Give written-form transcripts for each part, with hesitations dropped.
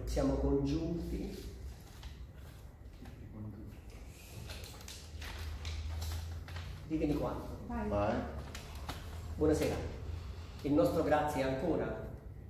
siamo congiunti. Ditemi quando. Vai. Buonasera. Il nostro grazie ancora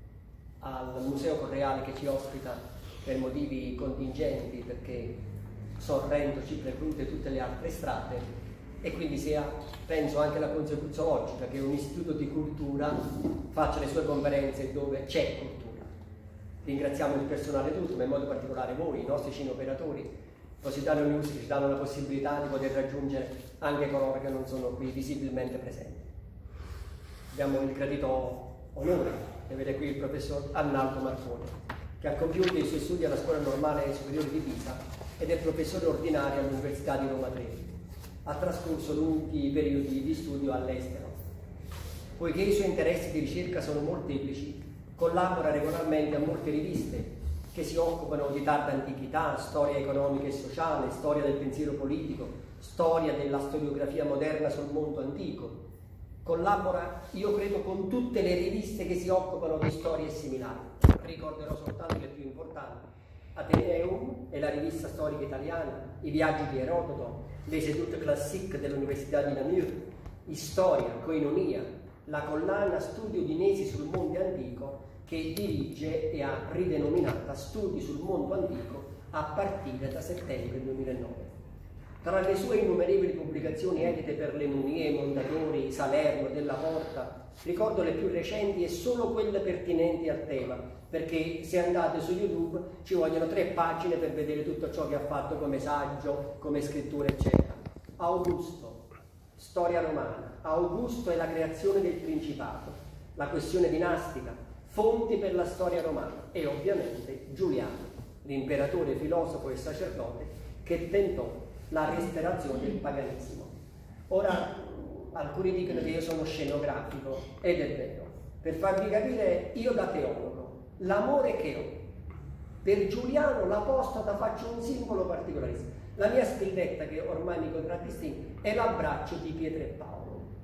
al Museo Correale che ci ospita per motivi contingenti, perché Sorrento ci preclude tutte le altre strade, e quindi sia, penso, anche la conseguenza logica che un istituto di cultura faccia le sue conferenze dove c'è cultura. Ringraziamo il personale tutto, ma in modo particolare voi, i nostri cineoperatori, Positano News, che ci danno la possibilità di poter raggiungere anche coloro che non sono qui visibilmente presenti. Abbiamo il gradito onore di avere qui il professor Arnaldo Marconi, che ha compiuto i suoi studi alla Scuola Normale Superiore di Pisa ed è professore ordinario all'Università di Roma Tre. Ha trascorso lunghi periodi di studio all'estero. Poiché i suoi interessi di ricerca sono molteplici, collabora regolarmente a molte riviste che si occupano di tarda antichità, storia economica e sociale, storia del pensiero politico, storia della storiografia moderna sul mondo antico. Collabora, io credo, con tutte le riviste che si occupano di storie similari. Ricorderò soltanto le più importanti: Ateneum e la rivista storica italiana, I viaggi di Erodoto, Les Études Classiques dell'Università di Namur, Storia, Koinonia, la collana Studi udinesi sul mondo antico, che dirige e ha ridenominata Studi sul mondo antico a partire da settembre 2009. Tra le sue innumerevoli pubblicazioni edite per Le Munie, Mondadori, Salerno, Della Porta, ricordo le più recenti e solo quelle pertinenti al tema, perché se andate su YouTube ci vogliono 3 pagine per vedere tutto ciò che ha fatto come saggio, come scrittura, eccetera. Augusto, storia romana, Augusto e la creazione del Principato, la questione dinastica, fonti per la storia romana, e ovviamente Giuliano, l'imperatore, filosofo e sacerdote che tentò la restaurazione del paganesimo. Ora, alcuni dicono che io sono scenografico, ed è vero. Per farvi capire, io da teologo, l'amore che ho per Giuliano l'Apostata faccio un simbolo particolarissimo. La mia spilletta, che ormai mi contraddistingue, è l'abbraccio di Pietro e Paolo.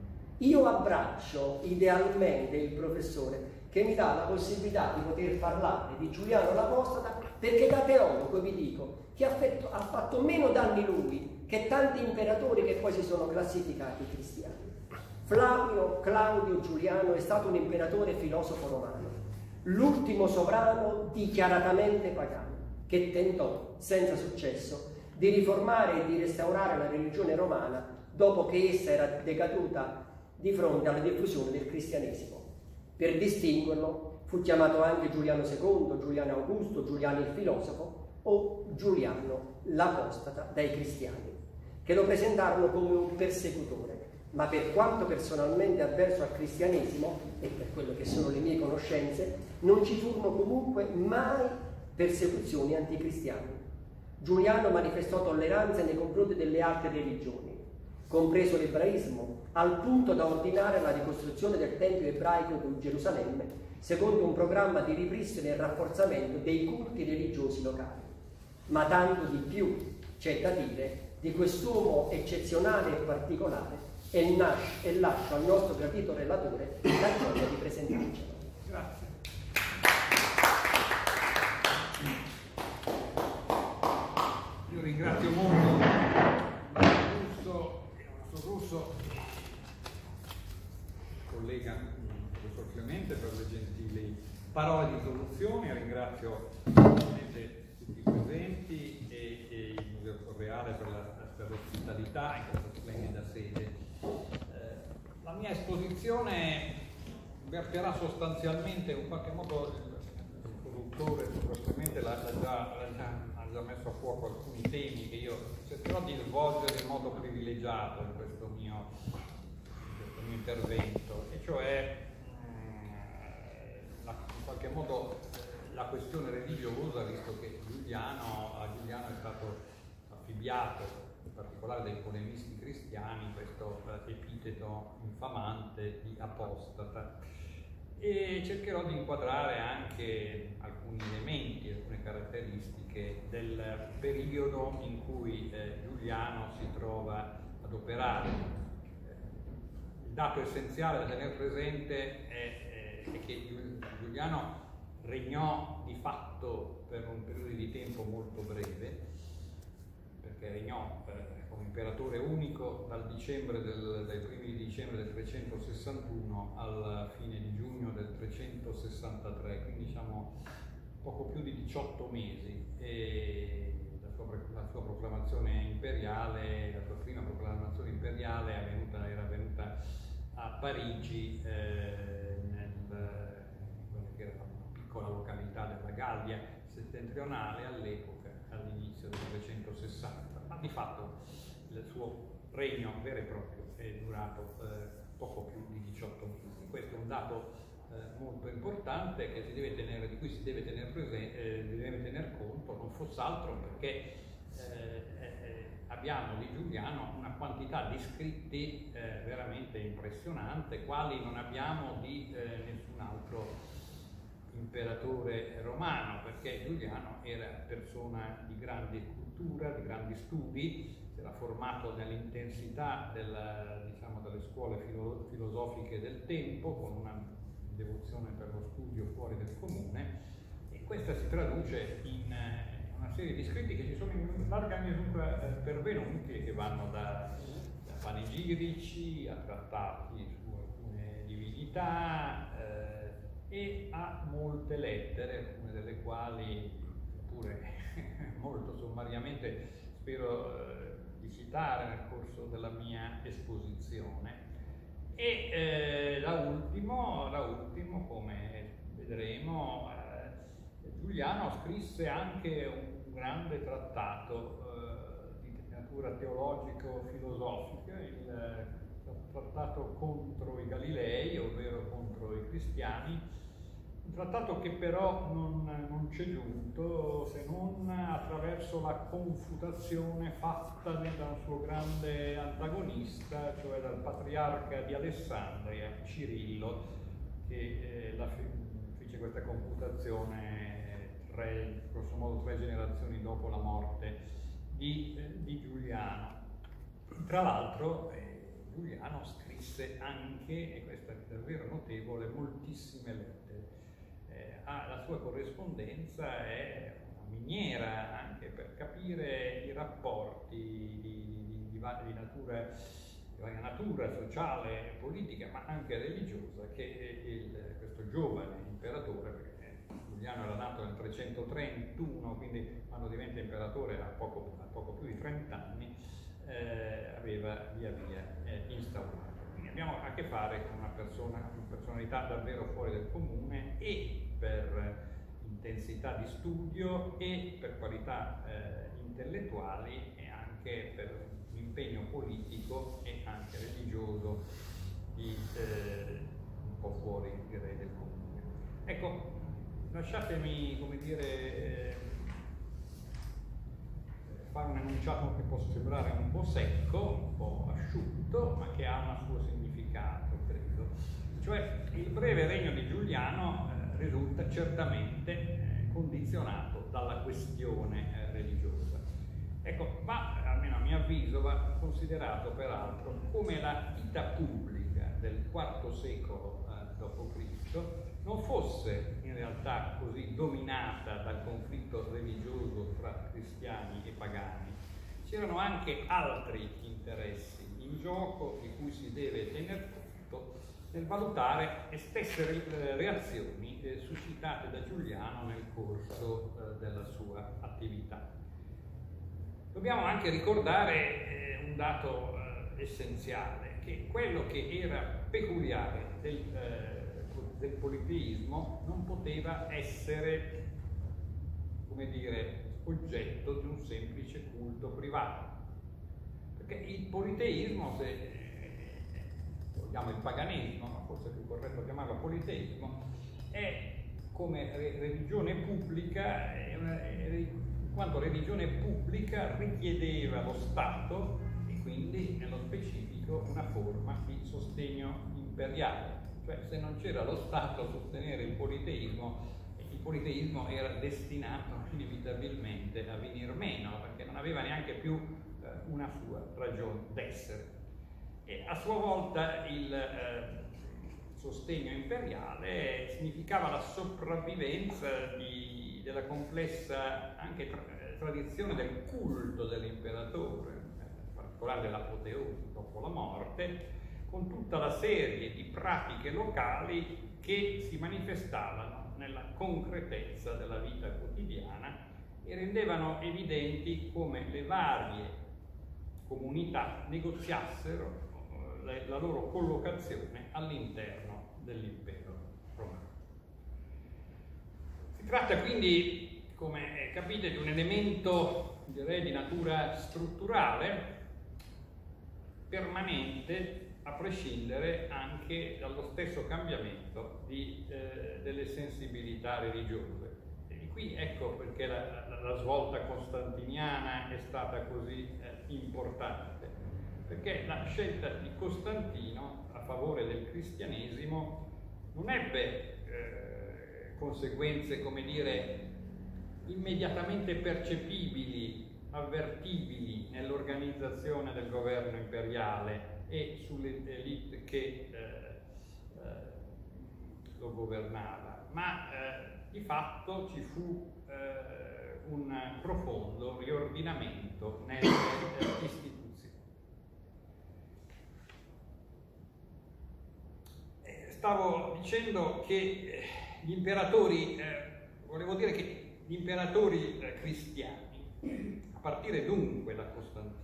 Io abbraccio idealmente il professore che mi dà la possibilità di poter parlare di Giuliano l'Apostata, perché da teologo vi dico che ha fatto meno danni lui che tanti imperatori che poi si sono classificati cristiani. Flavio Claudio Giuliano è stato un imperatore e filosofo romano, l'ultimo sovrano dichiaratamente pagano, che tentò, senza successo, di riformare e di restaurare la religione romana dopo che essa era decaduta di fronte alla diffusione del cristianesimo. Per distinguerlo fu chiamato anche Giuliano II, Giuliano Augusto, Giuliano il filosofo o Giuliano l'Apostata dai cristiani, che lo presentarono come un persecutore, ma per quanto personalmente avverso al cristianesimo, e per quello che sono le mie conoscenze, non ci furono comunque mai persecuzioni anticristiane. Giuliano manifestò tolleranza nei confronti delle altre religioni, compreso l'ebraismo, al punto da ordinare la ricostruzione del Tempio ebraico di Gerusalemme secondo un programma di ripristino e rafforzamento dei culti religiosi locali. Ma tanto di più c'è da dire di quest'uomo eccezionale e particolare, e lascio al nostro gradito relatore la gioia di presentarcelo. Grazie. Io ringrazio molto il nostro Russo, collega professor Clemente, per le gentili parole di introduzione. Ringrazio tutti i presenti e il Museo Correale per l'ospitalità in questa splendida sede. La mia esposizione verterà sostanzialmente, in qualche modo il produttore Clemente ha già messo a fuoco alcuni temi che io cercherò di svolgere in modo privilegiato in questo mio intervento, e cioè in qualche modo la questione religiosa, visto che a Giuliano è stato affibbiato, in particolare dai polemisti cristiani, questo epiteto infamante di apostata, e cercherò di inquadrare anche alcuni elementi, alcune caratteristiche del periodo in cui Giuliano si trova ad operare. Il dato essenziale da tenere presente è che Giuliano regnò di fatto per un periodo di tempo molto breve, perché regnò come imperatore unico dai primi di dicembre del 361 alla fine di giugno del 363, quindi diciamo poco più di 18 mesi. E la sua proclamazione imperiale, la sua prima proclamazione imperiale era avvenuta a Parigi, quella che era una piccola località della Gallia settentrionale all'epoca, all'inizio del 360, ma di fatto il suo regno vero e proprio è durato poco più di 18 mesi. Questo è un dato molto importante di cui si deve tener conto, non fosse altro perché abbiamo di Giuliano una quantità di scritti veramente impressionante, quali non abbiamo di nessun altro imperatore romano, perché Giuliano era persona di grande cultura, di grandi studi, si era formato nell'intensità delle scuole filosofiche del tempo, con una devozione per lo studio fuori del comune, e questa si traduce in una serie di scritti che ci sono in larga misura pervenuti, che vanno da panegirici a trattati su alcune divinità e a molte lettere, alcune delle quali, pure molto sommariamente, spero di citare nel corso della mia esposizione. E da ultimo, come vedremo, Giuliano scrisse anche un grande trattato di natura teologico-filosofica, il trattato contro i Galilei, ovvero contro i cristiani, un trattato che però non c'è giunto se non attraverso la confutazione fatta dal suo grande antagonista, cioè dal patriarca di Alessandria, Cirillo, che fece questa confutazione grosso modo 3 generazioni dopo la morte di Giuliano. Tra l'altro Giuliano scrisse anche, e questo è davvero notevole, moltissime lettere. La sua corrispondenza è una miniera anche per capire i rapporti di varia natura sociale, politica, ma anche religiosa, che questo giovane imperatore, perché Giuliano era nato nel 331, quindi quando diventa imperatore ha poco più di 30 anni, aveva via via instaurato. Quindi abbiamo a che fare con una personalità davvero fuori del comune, e per intensità di studio e per qualità intellettuali, e anche per un impegno politico e anche religioso un po' fuori, direi, del comune. Ecco, lasciatemi, come dire, fare un enunciato che può sembrare un po' secco, un po' asciutto, ma che ha un suo significato, credo. Cioè, il breve regno di Giuliano risulta certamente condizionato dalla questione religiosa. Ecco, ma almeno a mio avviso va considerato peraltro come la vita pubblica del IV secolo d.C. non fosse in realtà così dominata dal conflitto religioso tra cristiani e pagani. C'erano anche altri interessi in gioco di cui si deve tener conto nel valutare le stesse reazioni suscitate da Giuliano nel corso della sua attività. Dobbiamo anche ricordare un dato essenziale, che quello che era peculiare del politeismo non poteva essere, come dire, oggetto di un semplice culto privato, perché il politeismo, se vogliamo il paganesimo, ma forse è più corretto chiamarlo politeismo, è come religione pubblica, in quanto religione pubblica richiedeva lo Stato, e quindi nello specifico una forma di sostegno imperiale. Cioè, se non c'era lo Stato a sostenere il politeismo era destinato inevitabilmente a venir meno, perché non aveva neanche più una sua ragione d'essere. E a sua volta il sostegno imperiale significava la sopravvivenza della complessa anche tradizione del culto dell'imperatore, in particolare dell'apoteosi dopo la morte, con tutta la serie di pratiche locali che si manifestavano nella concretezza della vita quotidiana e rendevano evidenti come le varie comunità negoziassero la loro collocazione all'interno dell'impero romano. Si tratta quindi, come capite, di un elemento, direi, di natura strutturale, permanente, a prescindere anche dallo stesso cambiamento delle sensibilità religiose. E di qui ecco perché la svolta costantiniana è stata così importante, perché la scelta di Costantino a favore del cristianesimo non ebbe conseguenze, come dire, immediatamente percepibili, avvertibili nell'organizzazione del governo imperiale e sulle elite che lo governava, ma di fatto ci fu un profondo riordinamento nelle istituzioni. Stavo dicendo che gli imperatori, volevo dire che gli imperatori cristiani, a partire dunque da Costantino,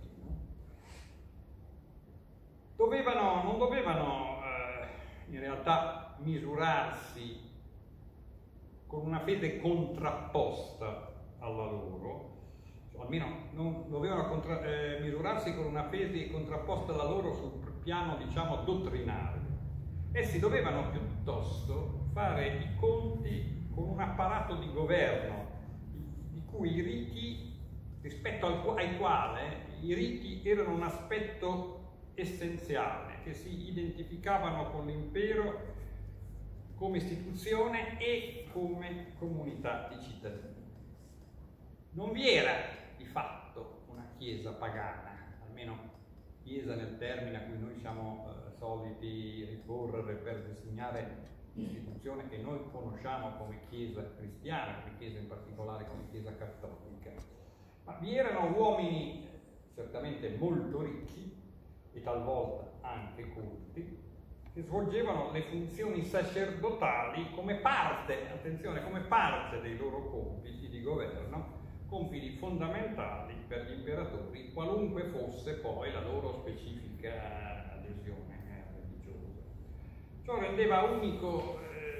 non dovevano in realtà misurarsi con una fede contrapposta alla loro, o almeno non dovevano misurarsi con una fede contrapposta alla loro sul piano, diciamo, dottrinario. Essi dovevano piuttosto fare i conti con un apparato di governo di cui i riti, rispetto ai quali i riti erano un aspetto essenziale, che si identificavano con l'impero come istituzione e come comunità di cittadini. Non vi era di fatto una chiesa pagana, almeno chiesa nel termine a cui noi siamo soliti ricorrere per designare l'istituzione che noi conosciamo come chiesa cristiana, come chiesa in particolare come chiesa cattolica. Ma vi erano uomini certamente molto ricchi e talvolta anche colti, che svolgevano le funzioni sacerdotali come parte, attenzione, come parte dei loro compiti di governo, compiti fondamentali per gli imperatori, qualunque fosse poi la loro specifica adesione religiosa. Ciò rendeva unico,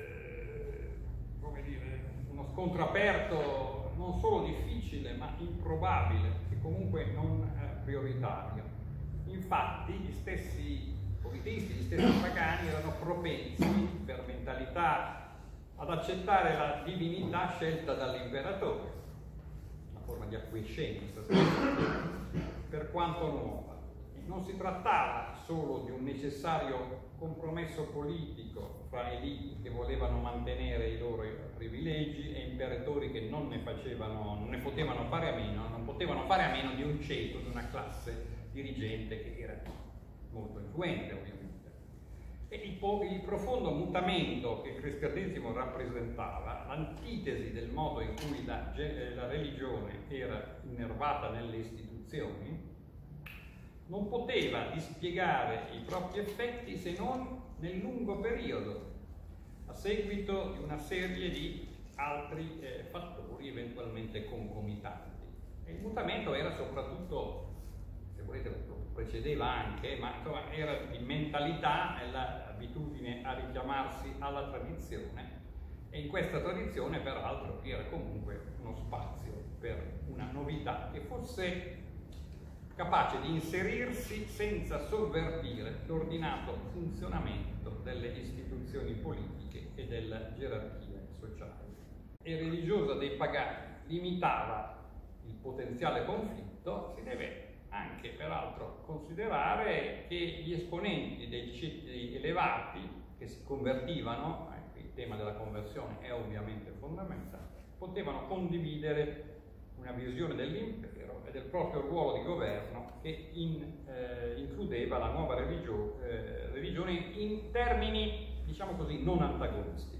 come dire, uno scontro aperto non solo difficile, ma improbabile e comunque non prioritario. Infatti gli stessi politisti, gli stessi pagani erano propensi per mentalità ad accettare la divinità scelta dall'imperatore, una forma di acquiescenza per quanto nuova. Non si trattava solo di un necessario compromesso politico fra elite che volevano mantenere i loro privilegi e imperatori che non ne potevano fare a meno, non potevano fare a meno di un ceto, di una classe dirigente che era molto influente, ovviamente. E il profondo mutamento che il cristianesimo rappresentava, l'antitesi del modo in cui la religione era innervata nelle istituzioni, non poteva dispiegare i propri effetti se non nel lungo periodo, a seguito di una serie di altri fattori eventualmente concomitanti. E il mutamento era soprattutto, se volete lo precedeva anche, ma insomma era di mentalità, nell'abitudine a richiamarsi alla tradizione, e in questa tradizione peraltro vi era comunque uno spazio per una novità che fosse capace di inserirsi senza sovvertire l'ordinato funzionamento delle istituzioni politiche e della gerarchia sociale. E religiosa dei pagani limitava il potenziale conflitto, si deve anche peraltro considerare che gli esponenti dei ceti elevati che si convertivano, il tema della conversione è ovviamente fondamentale, potevano condividere una visione dell'impero e del proprio ruolo di governo che includeva la nuova religione in termini diciamo così, non antagonisti.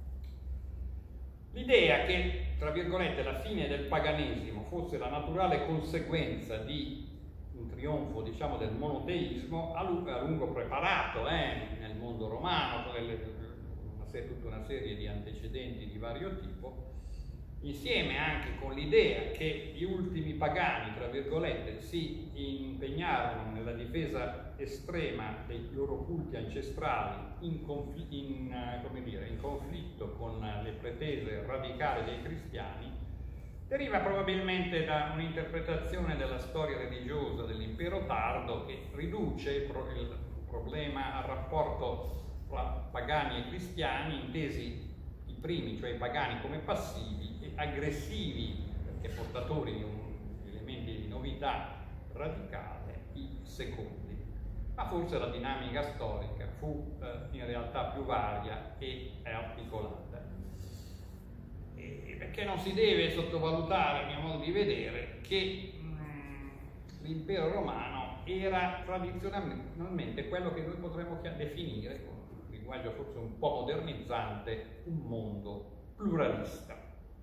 L'idea che, tra virgolette, la fine del paganesimo fosse la naturale conseguenza di un trionfo, diciamo, del monoteismo a lungo preparato nel mondo romano, tutta una serie di antecedenti di vario tipo, insieme anche con l'idea che gli ultimi pagani, tra virgolette, si impegnarono nella difesa estrema dei loro culti ancestrali in conflitto con le pretese radicali dei cristiani, deriva probabilmente da un'interpretazione della storia religiosa dell'impero tardo che riduce il problema al rapporto tra pagani e cristiani, intesi i primi, cioè i pagani, come passivi e aggressivi, perché portatori di elementi di novità radicale, i secondi. Ma forse la dinamica storica fu in realtà più varia e articolata. Perché non si deve sottovalutare, a mio modo di vedere, che l'impero romano era tradizionalmente quello che noi potremmo definire, con un linguaggio forse un po' modernizzante, un mondo pluralista.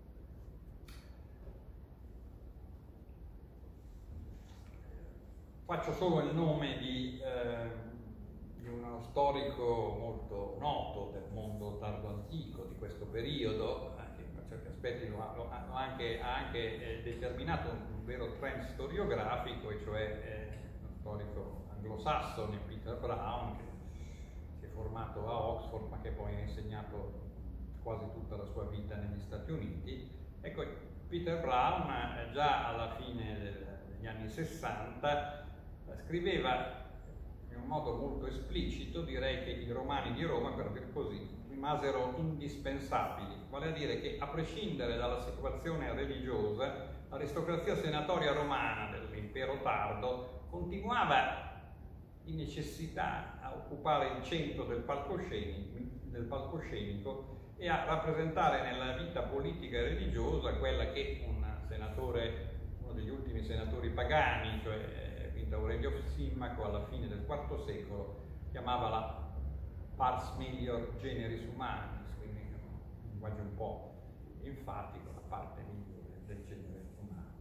Faccio solo il nome di uno storico molto noto del mondo tardo antico di questo periodo, che per certi aspetti ha anche determinato un vero trend storiografico, e cioè uno storico anglosassone, Peter Brown, che si è formato a Oxford ma che poi ha insegnato quasi tutta la sua vita negli Stati Uniti. Ecco, Peter Brown già alla fine degli anni 60 scriveva in un modo molto esplicito, direi, che i romani di Roma, per dir così, rimasero indispensabili, vale a dire che, a prescindere dalla situazione religiosa, l'aristocrazia senatoria romana dell'impero tardo continuava di necessità a occupare il centro del palcoscenico e a rappresentare nella vita politica e religiosa quella che uno degli ultimi senatori pagani, cioè Aurelio Simmaco, alla fine del IV secolo, chiamava la pars melior generis humanis, quindi un linguaggio un po' enfatico, la parte migliore del genere umano.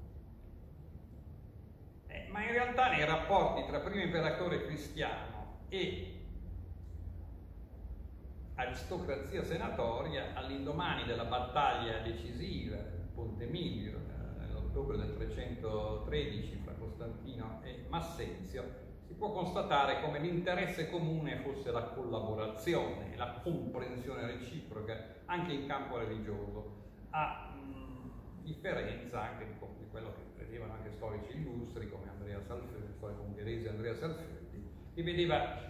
Ma in realtà nei rapporti tra primo imperatore cristiano e aristocrazia senatoria, all'indomani della battaglia decisiva del Ponte Milvio, nell'ottobre del 313, fra Costantino e Massenzio, si può constatare come l'interesse comune fosse la collaborazione e la comprensione reciproca anche in campo religioso, a differenza anche di quello che credevano anche storici illustri come Andrea Salferdi, il storico ungherese Andrea Salferdi, che vedeva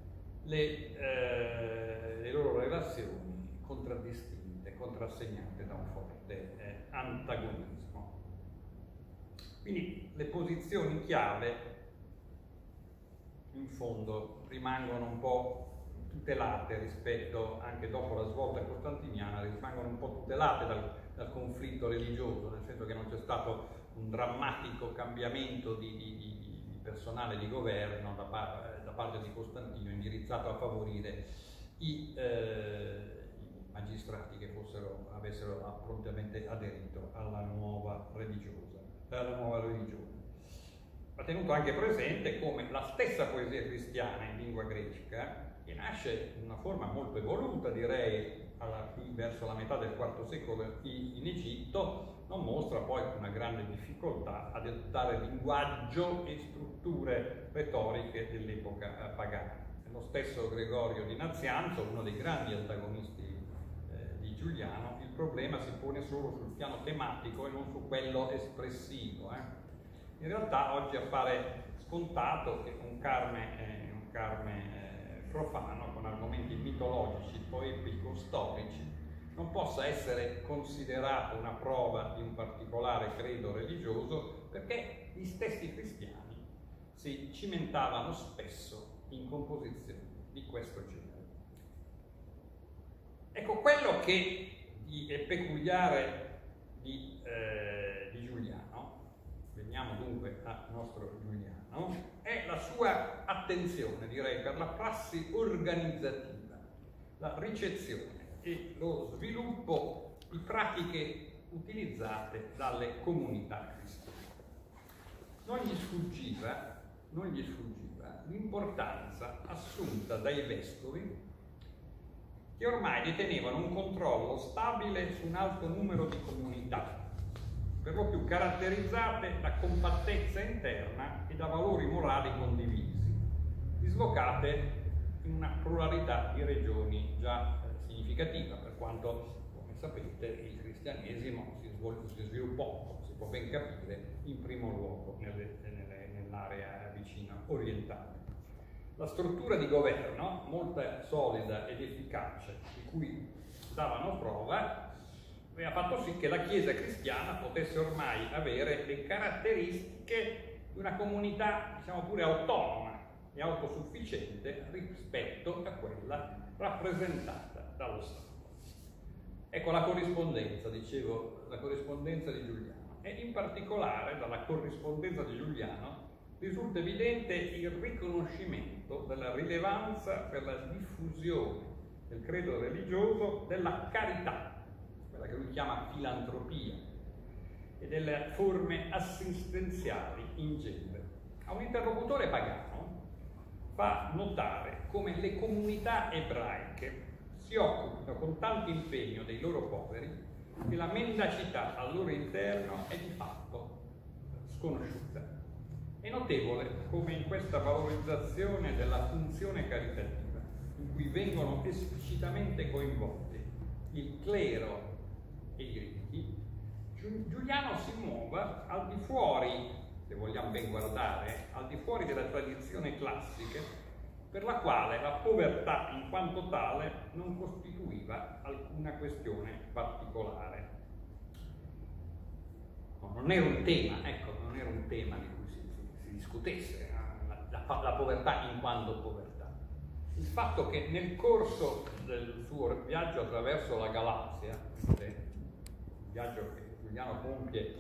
le loro relazioni contraddistinte, contrassegnate da un forte antagonismo. Quindi le posizioni chiave in fondo rimangono un po' tutelate rispetto, anche dopo la svolta costantiniana, rimangono un po' tutelate dal conflitto religioso, nel senso che non c'è stato un drammatico cambiamento di personale di governo da parte di Costantino indirizzato a favorire i magistrati che avessero prontamente aderito alla nuova religione. Va tenuto anche presente come la stessa poesia cristiana in lingua greca, che nasce in una forma molto evoluta, direi, verso la metà del IV secolo in Egitto, non mostra poi una grande difficoltà ad adottare linguaggio e strutture retoriche dell'epoca pagana. Lo stesso Gregorio di Nazianzo, uno dei grandi antagonisti di Giuliano, il problema si pone solo sul piano tematico e non su quello espressivo. In realtà oggi appare scontato che un Carme profano con argomenti mitologici, poetico-storici non possa essere considerato una prova di un particolare credo religioso, perché gli stessi cristiani si cimentavano spesso in composizioni di questo genere. Ecco, quello che è peculiare di Giuliano, veniamo dunque al nostro Giuliano, è la sua attenzione, direi, per la prassi organizzativa, la ricezione e lo sviluppo di pratiche utilizzate dalle comunità cristiane. Non gli sfuggiva l'importanza assunta dai vescovi, che ormai detenevano un controllo stabile su un alto numero di comunità, per lo più caratterizzate da compattezza interna e da valori morali condivisi, dislocate in una pluralità di regioni già significativa, per quanto, come sapete, il cristianesimo si sviluppò, si può ben capire, in primo luogo nell'area vicina orientale. La struttura di governo, molto solida ed efficace, di cui davano prova, aveva fatto sì che la Chiesa cristiana potesse ormai avere le caratteristiche di una comunità, diciamo pure, autonoma e autosufficiente rispetto a quella rappresentata dallo Stato. Ecco la corrispondenza, dicevo, la corrispondenza di Giuliano. E in particolare dalla corrispondenza di Giuliano risulta evidente il riconoscimento della rilevanza per la diffusione del credo religioso della carità, quella che lui chiama filantropia, e delle forme assistenziali in genere. A un interlocutore pagano fa notare come le comunità ebraiche si occupino con tanto impegno dei loro poveri che la mendacità al loro interno è di fatto sconosciuta. È notevole come in questa valorizzazione della funzione caritativa, in cui vengono esplicitamente coinvolti il clero e i ricchi, Giuliano si muova al di fuori, se vogliamo ben guardare, al di fuori della tradizione classica, per la quale la povertà in quanto tale non costituiva alcuna questione particolare. No, non era un tema, ecco, non era un tema di cui si discutesse, la povertà in quanto povertà. Il fatto che nel corso del suo viaggio attraverso la Galazia, il viaggio che Giuliano compie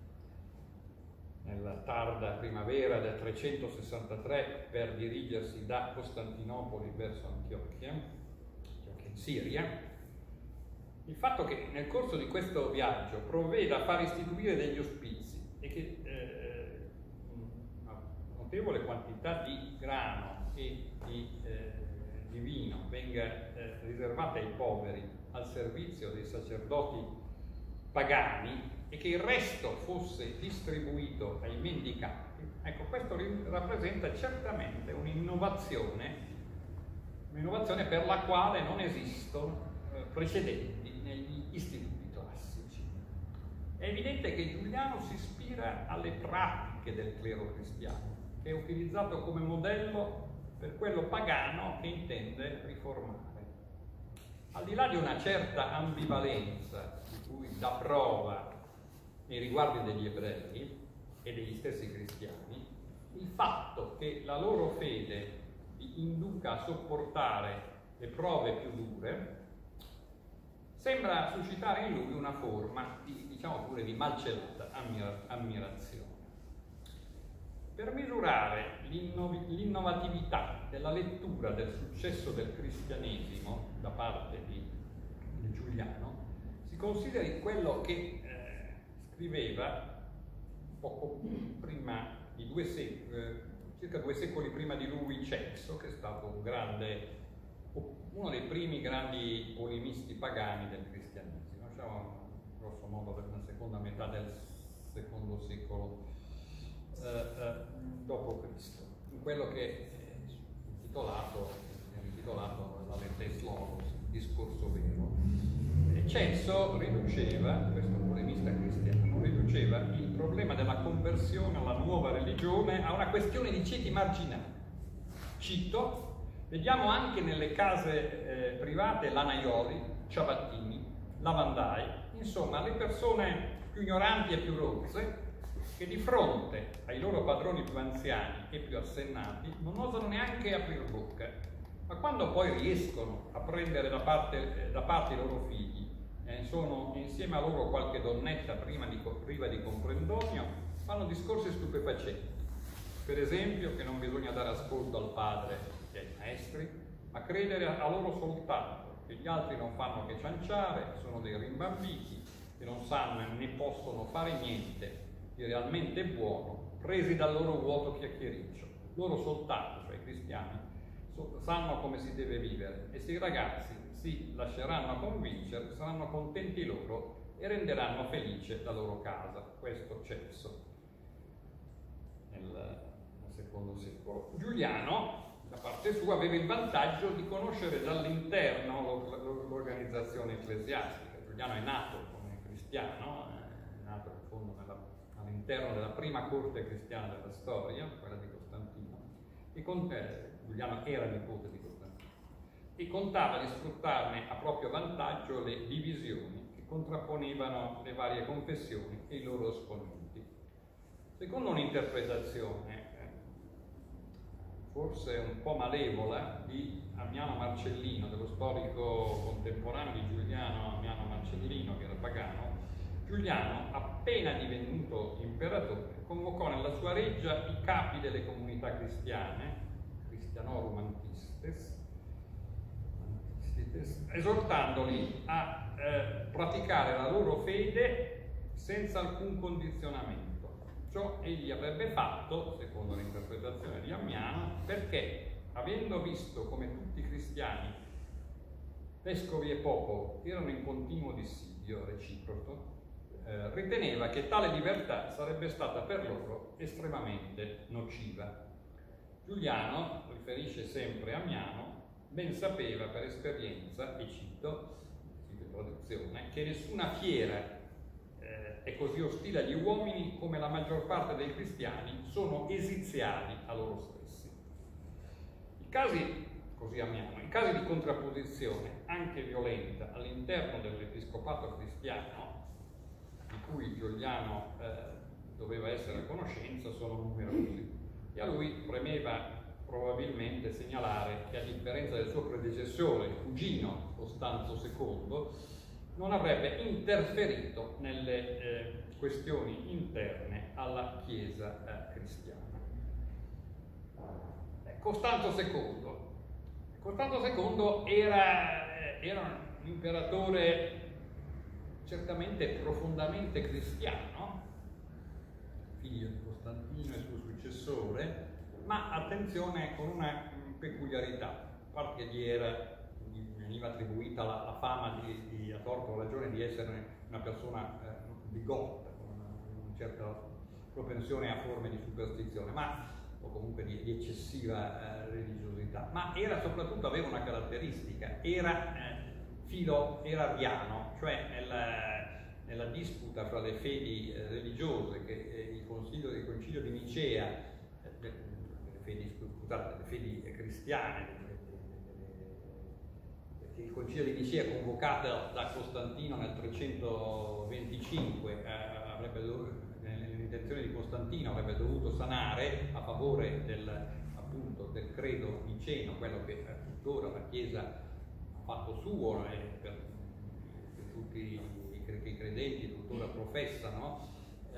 nella tarda primavera del 363 per dirigersi da Costantinopoli verso Antiochia in Siria, il fatto che nel corso di questo viaggio provveda a far istituire degli ospizi e che una notevole quantità di grano e di vino venga riservata ai poveri al servizio dei sacerdoti pagani e che il resto fosse distribuito ai mendicanti, ecco, questo rappresenta certamente un'innovazione per la quale non esistono precedenti negli istituti classici. È evidente che Giuliano si ispira alle pratiche del clero cristiano, che è utilizzato come modello per quello pagano che intende riformare. Al di là di una certa ambivalenza di cui dà prova nei riguardi degli ebrei e degli stessi cristiani, il fatto che la loro fede li induca a sopportare le prove più dure sembra suscitare in lui una forma di, diciamo pure, di malcelata ammirazione. Per misurare l'innovatività della lettura del successo del cristianesimo da parte di Giuliano, si consideri quello che scriveva poco prima di circa 2 secoli prima di lui Celso, che è stato uno dei primi grandi polemisti pagani del cristianesimo, diciamo grosso modo per la seconda metà del secondo secolo dopo Cristo, in quello che è intitolato la Lettes Logos, il discorso vero. Celso riduceva, questo polemista cristiano, riduceva il problema della conversione alla nuova religione a una questione di ceti marginali. Cito, vediamo anche nelle case private lanaioli, ciabattini, lavandai, insomma le persone più ignoranti e più rozze, che di fronte ai loro padroni più anziani e più assennati non osano neanche aprire bocca, ma quando poi riescono a prendere da parte i loro figli, sono insieme a loro qualche donnetta priva di comprendonio, fanno discorsi stupefacenti. Per esempio che non bisogna dare ascolto al padre e ai maestri, a credere a loro soltanto, che gli altri non fanno che cianciare, sono dei rimbambiti, che non sanno né possono fare niente di realmente buono, presi dal loro vuoto chiacchiericcio. Loro soltanto, cioè i cristiani, sanno come si deve vivere, e se i ragazzi si lasceranno convincere, saranno contenti loro e renderanno felice la loro casa. Questo Celso nel secondo secolo. Giuliano, da parte sua, aveva il vantaggio di conoscere dall'interno l'organizzazione ecclesiastica. Giuliano è nato come cristiano, è nato in fondo all'interno della prima corte cristiana della storia, quella di Costantino, e Giuliano era nipote di Costantino, e contava di sfruttarne a proprio vantaggio le divisioni che contrapponevano le varie confessioni e i loro esponenti. Secondo un'interpretazione forse un po' malevola di Ammiano Marcellino, dello storico contemporaneo di Giuliano, Ammiano Marcellino, che era pagano, Giuliano, appena divenuto imperatore, convocò nella sua reggia i capi delle comunità cristiane, Christianorum Antistes, esortandoli a praticare la loro fede senza alcun condizionamento. Ciò egli avrebbe fatto, secondo l'interpretazione di Ammiano, perché, avendo visto come tutti i cristiani, vescovi e popolo, erano in continuo dissidio reciproco, riteneva che tale libertà sarebbe stata per loro estremamente nociva. Giuliano, riferisce sempre Ammiano, ben sapeva per esperienza, e cito traduzione, che nessuna fiera è così ostile agli uomini come la maggior parte dei cristiani sono esiziali a loro stessi. I casi, così Ammiano, i casi di contrapposizione, anche violenta, all'interno dell'episcopato cristiano, di cui Giuliano doveva essere a conoscenza, sono numerosi, e a lui premeva probabilmente segnalare che, a differenza del suo predecessore, il cugino Costanzo II, non avrebbe interferito nelle questioni interne alla Chiesa cristiana. Costanzo II era un imperatore certamente profondamente cristiano, figlio di Costantino e suo successore, ma attenzione, con una peculiarità, a parte che gli veniva attribuita la fama di, a torto o ragione, di essere una persona bigotta, con una certa propensione a forme di superstizione, o comunque di eccessiva religiosità, ma aveva una caratteristica, era ariano, cioè nella disputa fra le fedi religiose che il concilio di Nicea, le fedi cristiane, che il concilio di Nicea, convocato da Costantino nel 325, nell'intenzione di Costantino, avrebbe dovuto sanare a favore del credo niceno, quello che tuttora la Chiesa ha fatto suo e per tutti i credenti tuttora professano.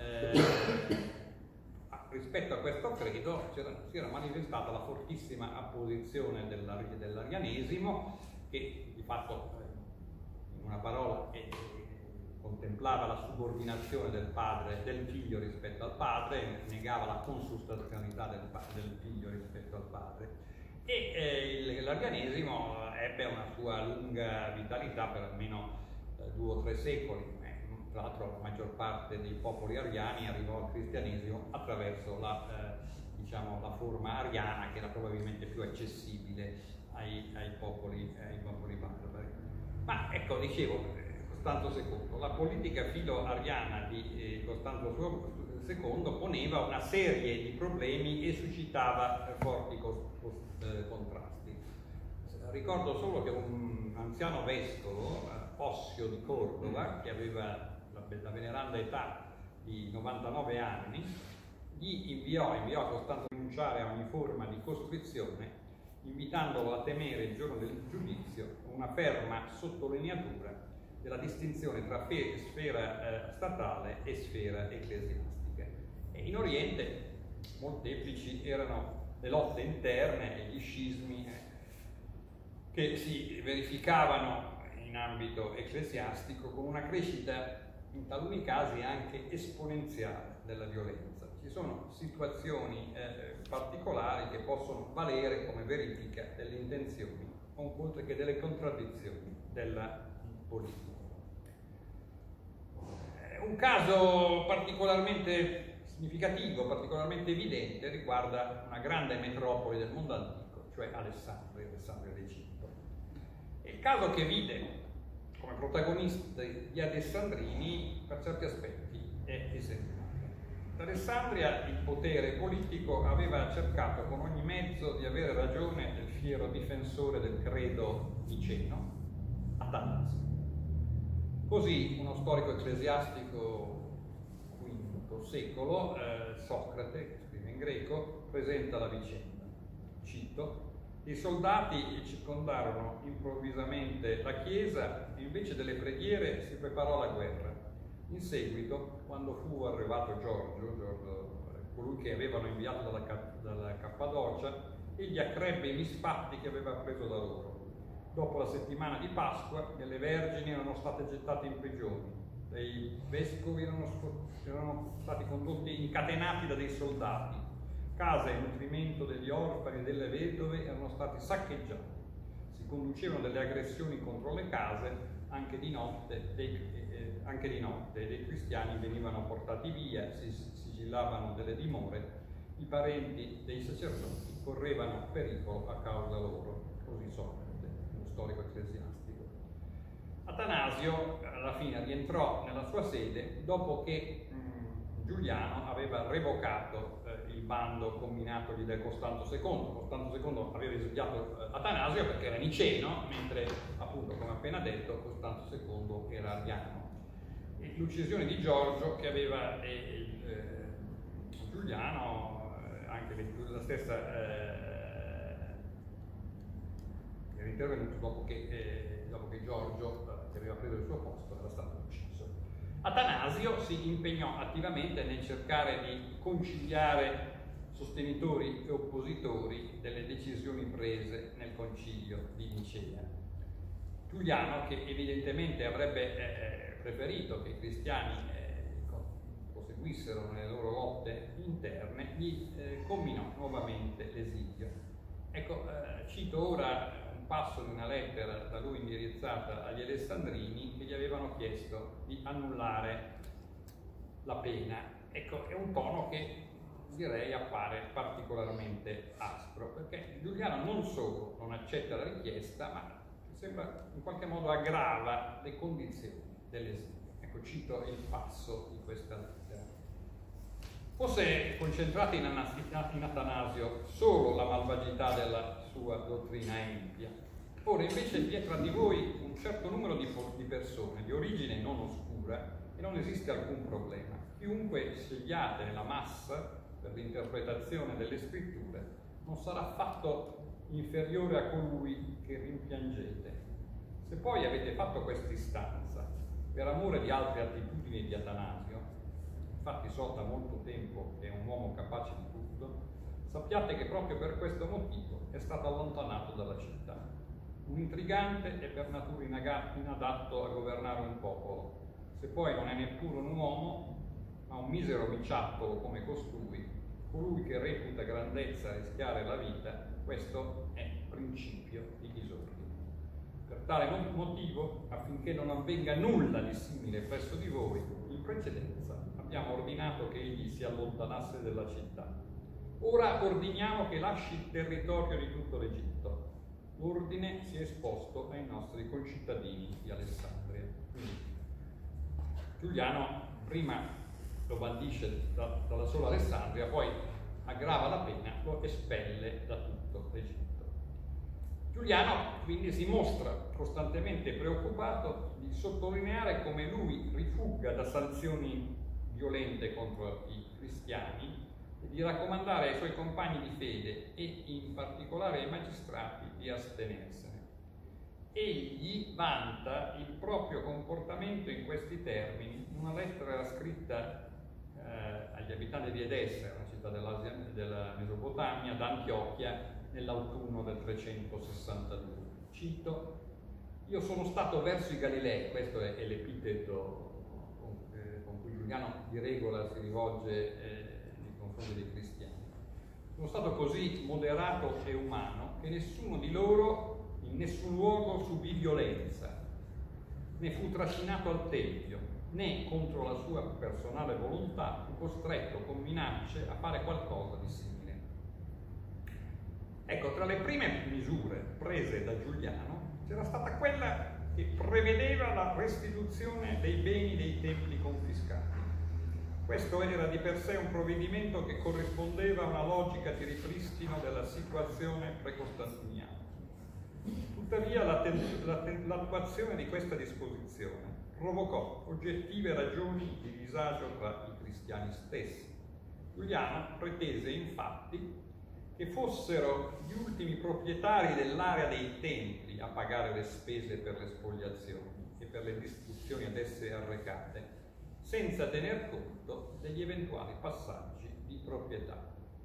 Rispetto a questo credo si era manifestata la fortissima apposizione dell'arianesimo, che di fatto, in una parola, contemplava la subordinazione del figlio rispetto al padre, negava la consustanzialità del figlio rispetto al padre, e l'arianesimo ebbe una sua lunga vitalità per almeno 2 o 3 secoli. Tra l'altro la maggior parte dei popoli ariani arrivò al cristianesimo attraverso la forma ariana, che era probabilmente più accessibile ai popoli barbari. Ma ecco, dicevo, Costanzo II, la politica filo-ariana di Costanzo II poneva una serie di problemi e suscitava forti contrasti. Ricordo solo che un anziano vescovo, Ossio di Cordova, che aveva la veneranda età di 99 anni, gli inviò a Costanzo a rinunciare a ogni forma di costrizione, invitandolo a temere il giorno del giudizio una ferma sottolineatura della distinzione tra sfera statale e sfera ecclesiastica. E in Oriente molteplici erano le lotte interne e gli scismi che si verificavano in ambito ecclesiastico con una crescita in taluni casi anche esponenziale della violenza. Ci sono situazioni particolari che possono valere come verifica delle intenzioni, oltre che delle contraddizioni della politica. Un caso particolarmente significativo, particolarmente evidente, riguarda una grande metropoli del mondo antico, cioè Alessandria d'Egitto. Il caso che vide come protagonisti gli alessandrini, per certi aspetti, è esemplare. Ad Alessandria il potere politico aveva cercato con ogni mezzo di avere ragione del fiero difensore del credo niceno, Atanasio. Così uno storico ecclesiastico V secolo, Socrate, che scrive in greco, presenta la vicenda. Cito: i soldati circondarono improvvisamente la chiesa e invece delle preghiere si preparò la guerra. In seguito, quando fu arrivato Giorgio, colui che avevano inviato dalla Cappadocia, egli accrebbe i misfatti che aveva preso da loro. Dopo la settimana di Pasqua, delle vergini erano state gettate in prigione, dei vescovi erano stati condotti incatenati da dei soldati, case e nutrimento degli orfani e delle vedove erano stati saccheggiati. Si conducevano delle aggressioni contro le case anche di notte, e dei cristiani venivano portati via, si sigillavano delle dimore, i parenti dei sacerdoti correvano pericolo a causa loro. Così Socrate, uno storico ecclesiastico. Atanasio alla fine rientrò nella sua sede dopo che Giuliano aveva revocato il bando comminatogli da Costanzo II. Costanzo II aveva esiliato Atanasio perché era niceno, mentre appunto, come appena detto, Costanzo II era ariano. E l'uccisione di Giorgio, che aveva Giuliano, anche la stessa, era intervenuto dopo che Giorgio, che aveva preso il suo posto, era stato ucciso. Atanasio si impegnò attivamente nel cercare di conciliare sostenitori e oppositori delle decisioni prese nel concilio di Nicea. Giuliano, che evidentemente avrebbe preferito che i cristiani proseguissero nelle loro lotte interne, gli comminò nuovamente l'esilio. Ecco, cito ora un passo di una lettera da lui indirizzata agli alessandrini che gli avevano chiesto di annullare la pena. Ecco, è un tono che direi appare particolarmente aspro, perché Giuliano non solo non accetta la richiesta, ma sembra in qualche modo aggrava le condizioni dell'esilio. Ecco, cito il passo di questa lettera. Fosse concentrata in Atanasio solo la malvagità della sua dottrina empia. Ora invece vi è tra di voi un certo numero di persone di origine non oscura e non esiste alcun problema. Chiunque scegliate nella massa per l'interpretazione delle scritture non sarà affatto inferiore a colui che rimpiangete. Se poi avete fatto questa istanza per amore di altre attitudini di Atanasio, infatti so da molto tempo che è un uomo capace di tutto, sappiate che proprio per questo motivo è stato allontanato dalla città. Un intrigante è per natura inadatto a governare un popolo. Se poi non è neppure un uomo, ma un misero miciattolo come costui, colui che reputa grandezza rischiare la vita, questo è principio di disordine. Per tale motivo, affinché non avvenga nulla di simile presso di voi, in precedenza abbiamo ordinato che egli si allontanasse dalla città. Ora ordiniamo che lasci il territorio di tutto l'Egitto. L'ordine si è esposto ai nostri concittadini di Alessandria. Quindi Giuliano prima lo bandisce dalla sola Alessandria, poi aggrava la pena, lo espelle da tutto l'Egitto. Giuliano quindi si mostra costantemente preoccupato di sottolineare come lui rifugga da sanzioni violente contro i cristiani e di raccomandare ai suoi compagni di fede e in particolare ai magistrati di astenersene. Egli vanta il proprio comportamento in questi termini. Una lettera era scritta agli abitanti di Edessa, una città della Mesopotamia, da Antiochia, nell'autunno del 362. cito: io sono stato verso i Galilei, questo è l'epiteto con cui Giuliano di regola si rivolge nei confronti dei cristiani. Sono stato così moderato e umano che nessuno di loro in nessun luogo subì violenza, né fu trascinato al tempio, né contro la sua personale volontà fu costretto con minacce a fare qualcosa di simile. Ecco, tra le prime misure prese da Giuliano c'era stata quella che prevedeva la restituzione dei beni dei templi confiscati. Questo era di per sé un provvedimento che corrispondeva a una logica di ripristino della situazione pre-costantiniana. Tuttavia l'attuazione di questa disposizione provocò oggettive ragioni di disagio tra i cristiani stessi. Giuliano pretese infatti che fossero gli ultimi proprietari dell'area dei templi a pagare le spese per le spoliazioni e per le distruzioni ad esse arrecate, senza tener conto degli eventuali passaggi di proprietà.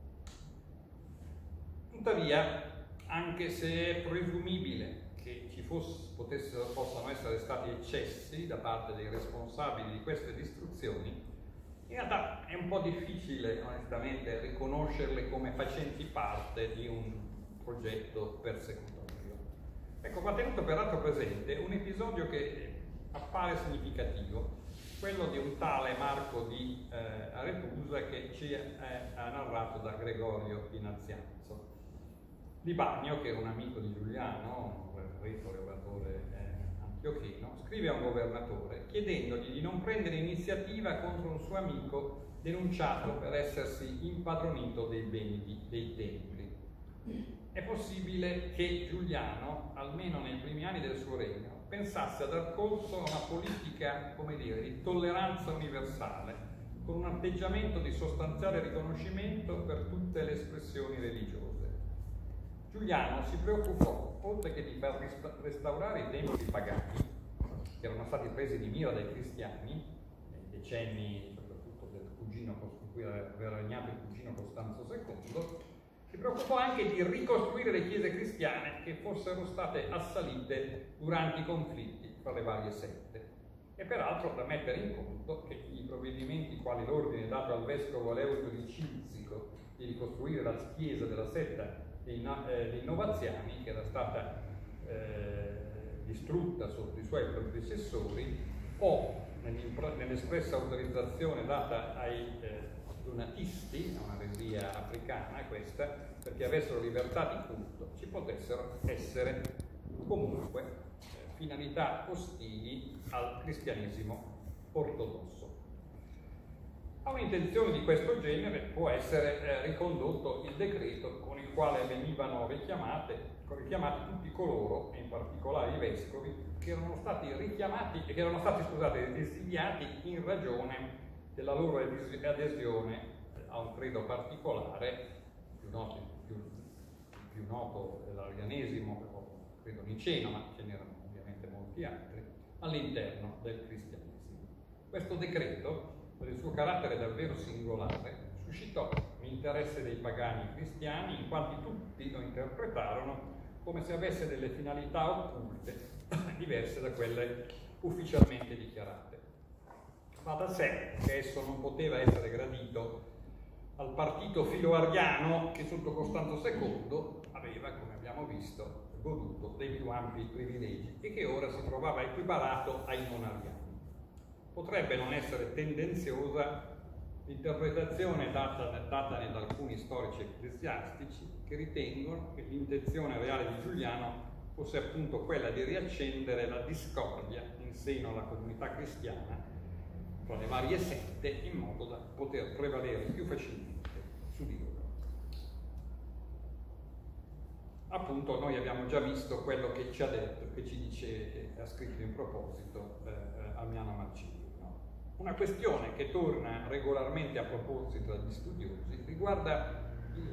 Tuttavia, anche se è presumibile che ci possano essere stati eccessi da parte dei responsabili di queste distruzioni, in realtà è un po' difficile, onestamente, riconoscerle come facenti parte di un progetto persecutorio. Ecco, va tenuto peraltro presente un episodio che appare significativo, quello di un tale Marco di Aretusa che ci è narrato da Gregorio di Nazianzo. Libanio, che è un amico di Giuliano, un retore oratore antiocheno, scrive a un governatore chiedendogli di non prendere iniziativa contro un suo amico denunciato per essersi impadronito dei beni dei templi. È possibile che Giuliano, almeno nei primi anni del suo regno, pensasse a dar corso a una politica, come dire, di tolleranza universale, con un atteggiamento di sostanziale riconoscimento per tutte le espressioni religiose. Giuliano si preoccupò, oltre che di far restaurare i templi pagani, che erano stati presi di mira dai cristiani, nei decenni soprattutto del cugino con cui aveva regnato il cugino Costanzo II, si preoccupò anche di ricostruire le chiese cristiane che fossero state assalite durante i conflitti fra le varie sette. E peraltro da mettere in conto che i provvedimenti quali l'ordine dato al vescovo Eleuto di Cinzico di ricostruire la chiesa della setta dei Novaziani, che era stata distrutta sotto i suoi predecessori, o nell'espressa autorizzazione data ai donatisti, una eresia africana questa, perché avessero libertà di culto, ci potessero essere comunque finalità ostili al cristianesimo ortodosso. A un'intenzione di questo genere può essere ricondotto il decreto con il quale venivano richiamati tutti coloro, e in particolare i vescovi, che erano stati richiamati e che erano stati, esiliati in ragione della loro adesione a un credo particolare, più noto dell'arianesimo, credo niceno, ma ce n'erano ovviamente molti altri, all'interno del cristianesimo. Questo decreto, per il suo carattere davvero singolare, suscitò l'interesse dei pagani cristiani, in quanto tutti lo interpretarono come se avesse delle finalità occulte diverse da quelle ufficialmente dichiarate. Va da sé che esso non poteva essere gradito al partito filoariano che sotto Costanzo II aveva, come abbiamo visto, goduto dei più ampi privilegi e che ora si trovava equiparato ai non ariani. Potrebbe non essere tendenziosa l'interpretazione datane da alcuni storici ecclesiastici che ritengono che l'intenzione reale di Giuliano fosse appunto quella di riaccendere la discordia in seno alla comunità cristiana fra le varie sette in modo da poter prevalere più facilmente su di loro. Appunto noi abbiamo già visto quello che ci ha detto, che ci dice, ha scritto in proposito Ammiano Marcillo. Una questione che torna regolarmente a proporsi tra gli studiosi riguarda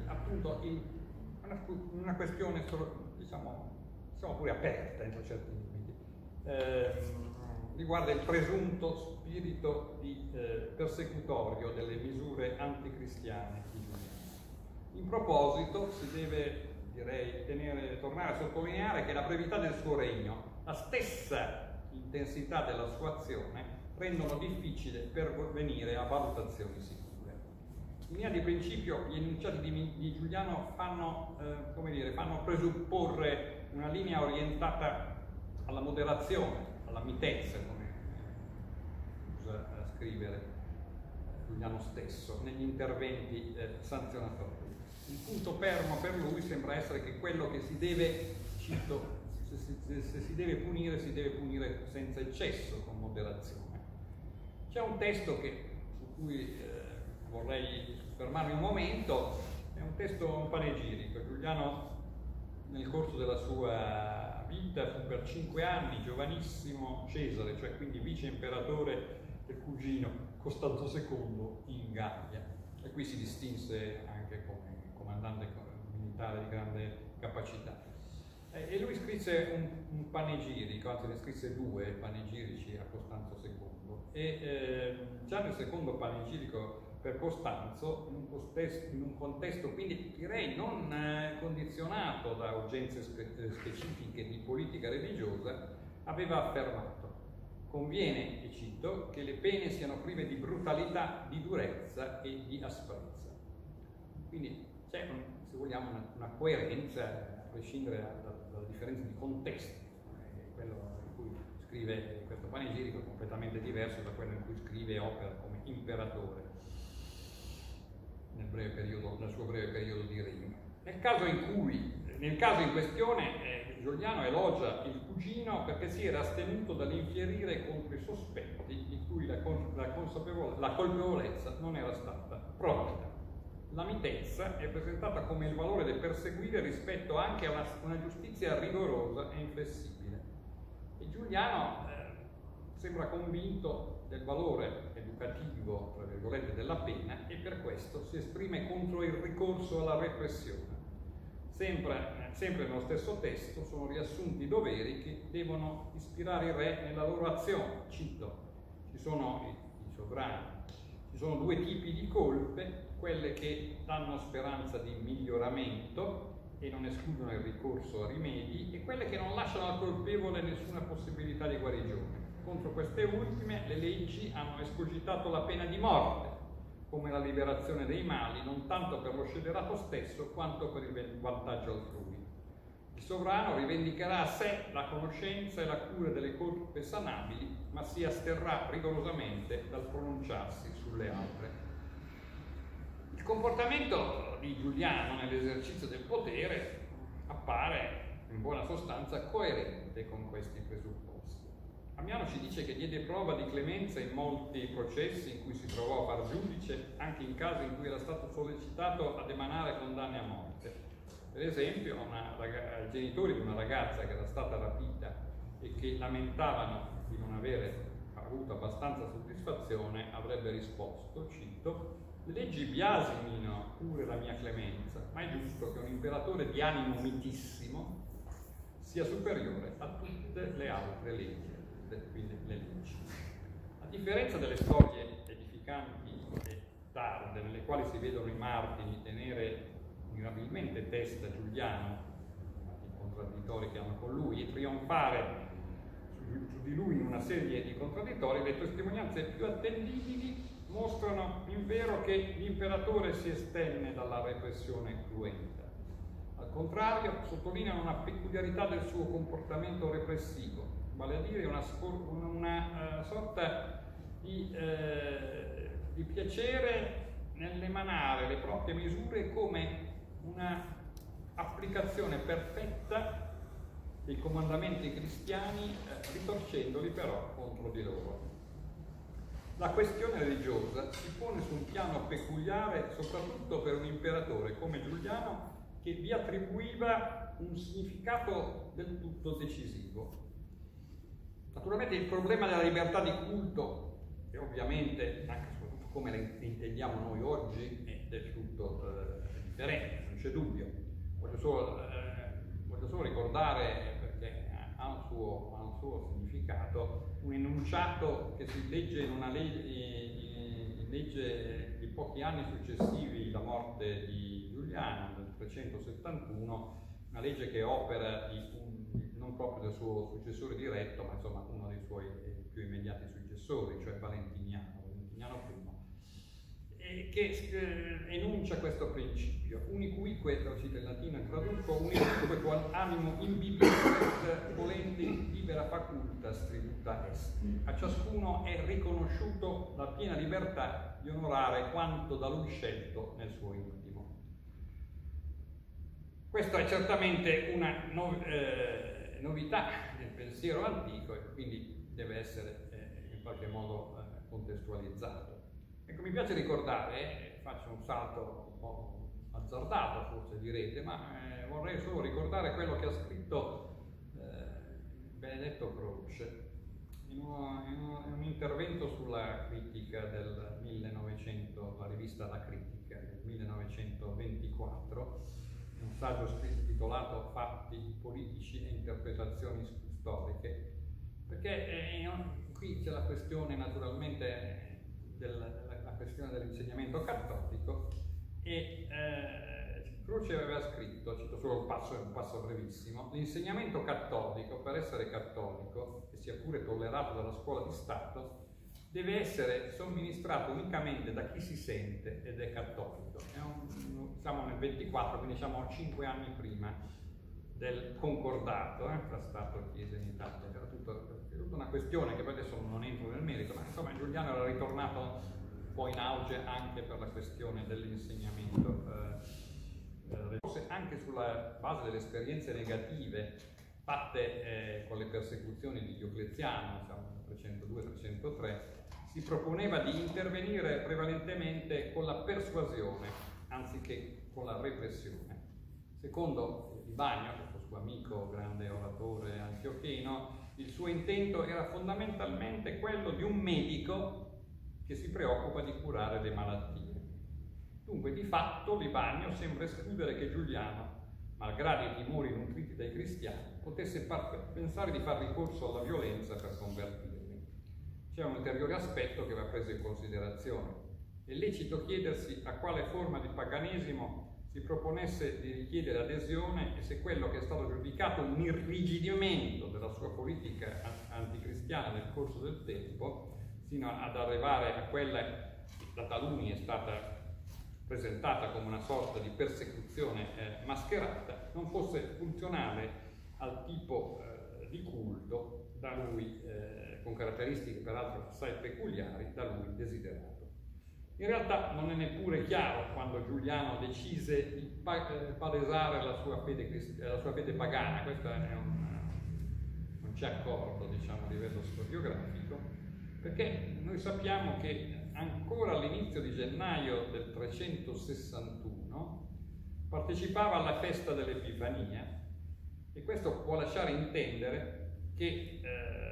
una questione diciamo pure aperta entro certi limiti, riguarda il presunto spirito di persecutorio delle misure anticristiane di Giuliano. In proposito si deve direi tornare a sottolineare che la brevità del suo regno, la stessa intensità della sua azione, rendono difficile pervenire a valutazioni sicure. In linea di principio gli enunciati di Giuliano fanno presupporre una linea orientata alla moderazione, alla mitezza, come usa a scrivere Giuliano stesso, negli interventi sanzionatori. Il punto fermo per lui sembra essere che quello che si deve, cito, se si deve punire senza eccesso, con moderazione. C'è un testo su cui vorrei fermarmi un momento, è un testo un panegirico. Giuliano nel corso della sua vita fu per 5 anni giovanissimo Cesare, cioè quindi vice imperatore del cugino Costanzo II in Gallia, e qui si distinse anche come comandante militare di grande capacità. E lui scrisse un panegirico, anzi ne scrisse 2 panegirici a Costanzo II, e già nel secondo panegirico per Costanzo, in un contesto quindi direi non condizionato da urgenze specifiche di politica religiosa, aveva affermato: conviene, e cito, che le pene siano prive di brutalità, di durezza e di asprezza. Quindi c'è, se vogliamo, una coerenza, a prescindere dalla differenza di contesto. Quello in cui scrive questo panegirico è completamente diverso da quello in cui scrive e opera come imperatore nel suo breve periodo di regno. Nel caso in questione, Giuliano elogia il cugino perché si era astenuto dall'infierire contro i sospetti di cui la colpevolezza non era stata provata. La mitezza è presentata come il valore da perseguire rispetto anche a una giustizia rigorosa e inflessibile. E Giuliano sembra convinto del valore educativo, tra virgolette, della pena, e per questo si esprime contro il ricorso alla repressione. Sempre nello stesso testo sono riassunti i doveri che devono ispirare i re nella loro azione. Cito: ci sono i sovrani, ci sono 2 tipi di colpe, quelle che danno speranza di miglioramento e non escludono il ricorso a rimedi, e quelle che non lasciano al colpevole nessuna possibilità di guarigione. Contro queste ultime le leggi hanno escogitato la pena di morte come la liberazione dei mali, non tanto per lo scellerato stesso quanto per il vantaggio altrui. Il sovrano rivendicherà a sé la conoscenza e la cura delle colpe sanabili, ma si asterrà rigorosamente dal pronunciarsi sulle altre. Il comportamento di Giuliano nell'esercizio del potere appare in buona sostanza coerente con questi presupposti. Ammiano ci dice che diede prova di clemenza in molti processi in cui si trovò a far giudice, anche in casi in cui era stato sollecitato ad emanare condanne a morte. Per esempio, ai genitori di una ragazza che era stata rapita e che lamentavano di non avere avuto abbastanza soddisfazione, avrebbe risposto, cito: le leggi biasimino pure la mia clemenza, ma è giusto che un imperatore di animo mitissimo sia superiore a tutte le altre leggi. Quindi le leggi. A differenza delle storie edificanti e tarde, nelle quali si vedono i martiri tenere mirabilmente testa a Giuliano, i contraddittori che hanno con lui, e trionfare su di lui in una serie di contraddittori, le testimonianze più attendibili mostrano invero che l'imperatore si estenne dalla repressione cruenta. Al contrario, sottolineano una peculiarità del suo comportamento repressivo, vale a dire una sorta di piacere nell'emanare le proprie misure come una applicazione perfetta dei comandamenti cristiani, ritorcendoli però contro di loro. La questione religiosa si pone su un piano peculiare soprattutto per un imperatore come Giuliano, che vi attribuiva un significato del tutto decisivo. Naturalmente il problema della libertà di culto, e ovviamente anche soprattutto come la intendiamo noi oggi, è del tutto differente, non c'è dubbio. Voglio solo ricordare, perché ha un suo significato, un enunciato che si legge in una legge di pochi anni successivi alla morte di Giuliano, nel 371, una legge che opera non proprio del suo successore diretto, ma insomma uno dei suoi più immediati successori, cioè Valentiniano I, che enuncia questo principio: unicuique, lo cito in latino e traduco, unicuique qual animo imbibiet volenti libera facultas tributa est. A ciascuno è riconosciuto la piena libertà di onorare quanto da lui scelto nel suo intimo. Questa è certamente una novità del pensiero antico e quindi deve essere in qualche modo contestualizzato. Ecco, mi piace ricordare, faccio un salto un po' azzardato forse direte, ma vorrei solo ricordare quello che ha scritto Benedetto Croce in un intervento sulla critica del 1900, la rivista La Critica del 1924, un saggio titolato Fatti politici e interpretazioni storiche, perché qui c'è la questione naturalmente la questione dell'insegnamento cattolico e Croce aveva scritto, cito solo un passo brevissimo: l'insegnamento cattolico, per essere cattolico e sia pure tollerato dalla scuola di Stato, deve essere somministrato unicamente da chi si sente ed è cattolico. Siamo nel 24, quindi siamo 5 anni prima del concordato tra Stato e Chiesa in Italia. Era tutta una questione che poi adesso non entro nel merito, ma insomma Giuliano era ritornato un po' in auge anche per la questione dell'insegnamento, forse anche sulla base delle esperienze negative fatte con le persecuzioni di Diocleziano, siamo nel 302-303, si proponeva di intervenire prevalentemente con la persuasione anziché con la repressione. Secondo Libanio, questo suo amico grande oratore antiocheno, il suo intento era fondamentalmente quello di un medico che si preoccupa di curare le malattie. Dunque, di fatto, Libanio sembra escludere che Giuliano, malgrado i timori nutriti dai cristiani, potesse pensare di far ricorso alla violenza per convertirli. C'è un ulteriore aspetto che va preso in considerazione. È lecito chiedersi a quale forma di paganesimo si proponesse di richiedere adesione e se quello che è stato giudicato un irrigidimento della sua politica anticristiana nel corso del tempo, sino ad arrivare a quella che da taluni è stata presentata come una sorta di persecuzione mascherata, non fosse funzionale al tipo di culto da lui, con caratteristiche peraltro assai peculiari, da lui desiderato. In realtà non è neppure chiaro quando Giuliano decise di palesare la sua fede pagana. Questo non c'è accordo, diciamo, a livello storiografico, perché noi sappiamo che ancora all'inizio di gennaio del 361 partecipava alla festa dell'Epifania, e questo può lasciare intendere che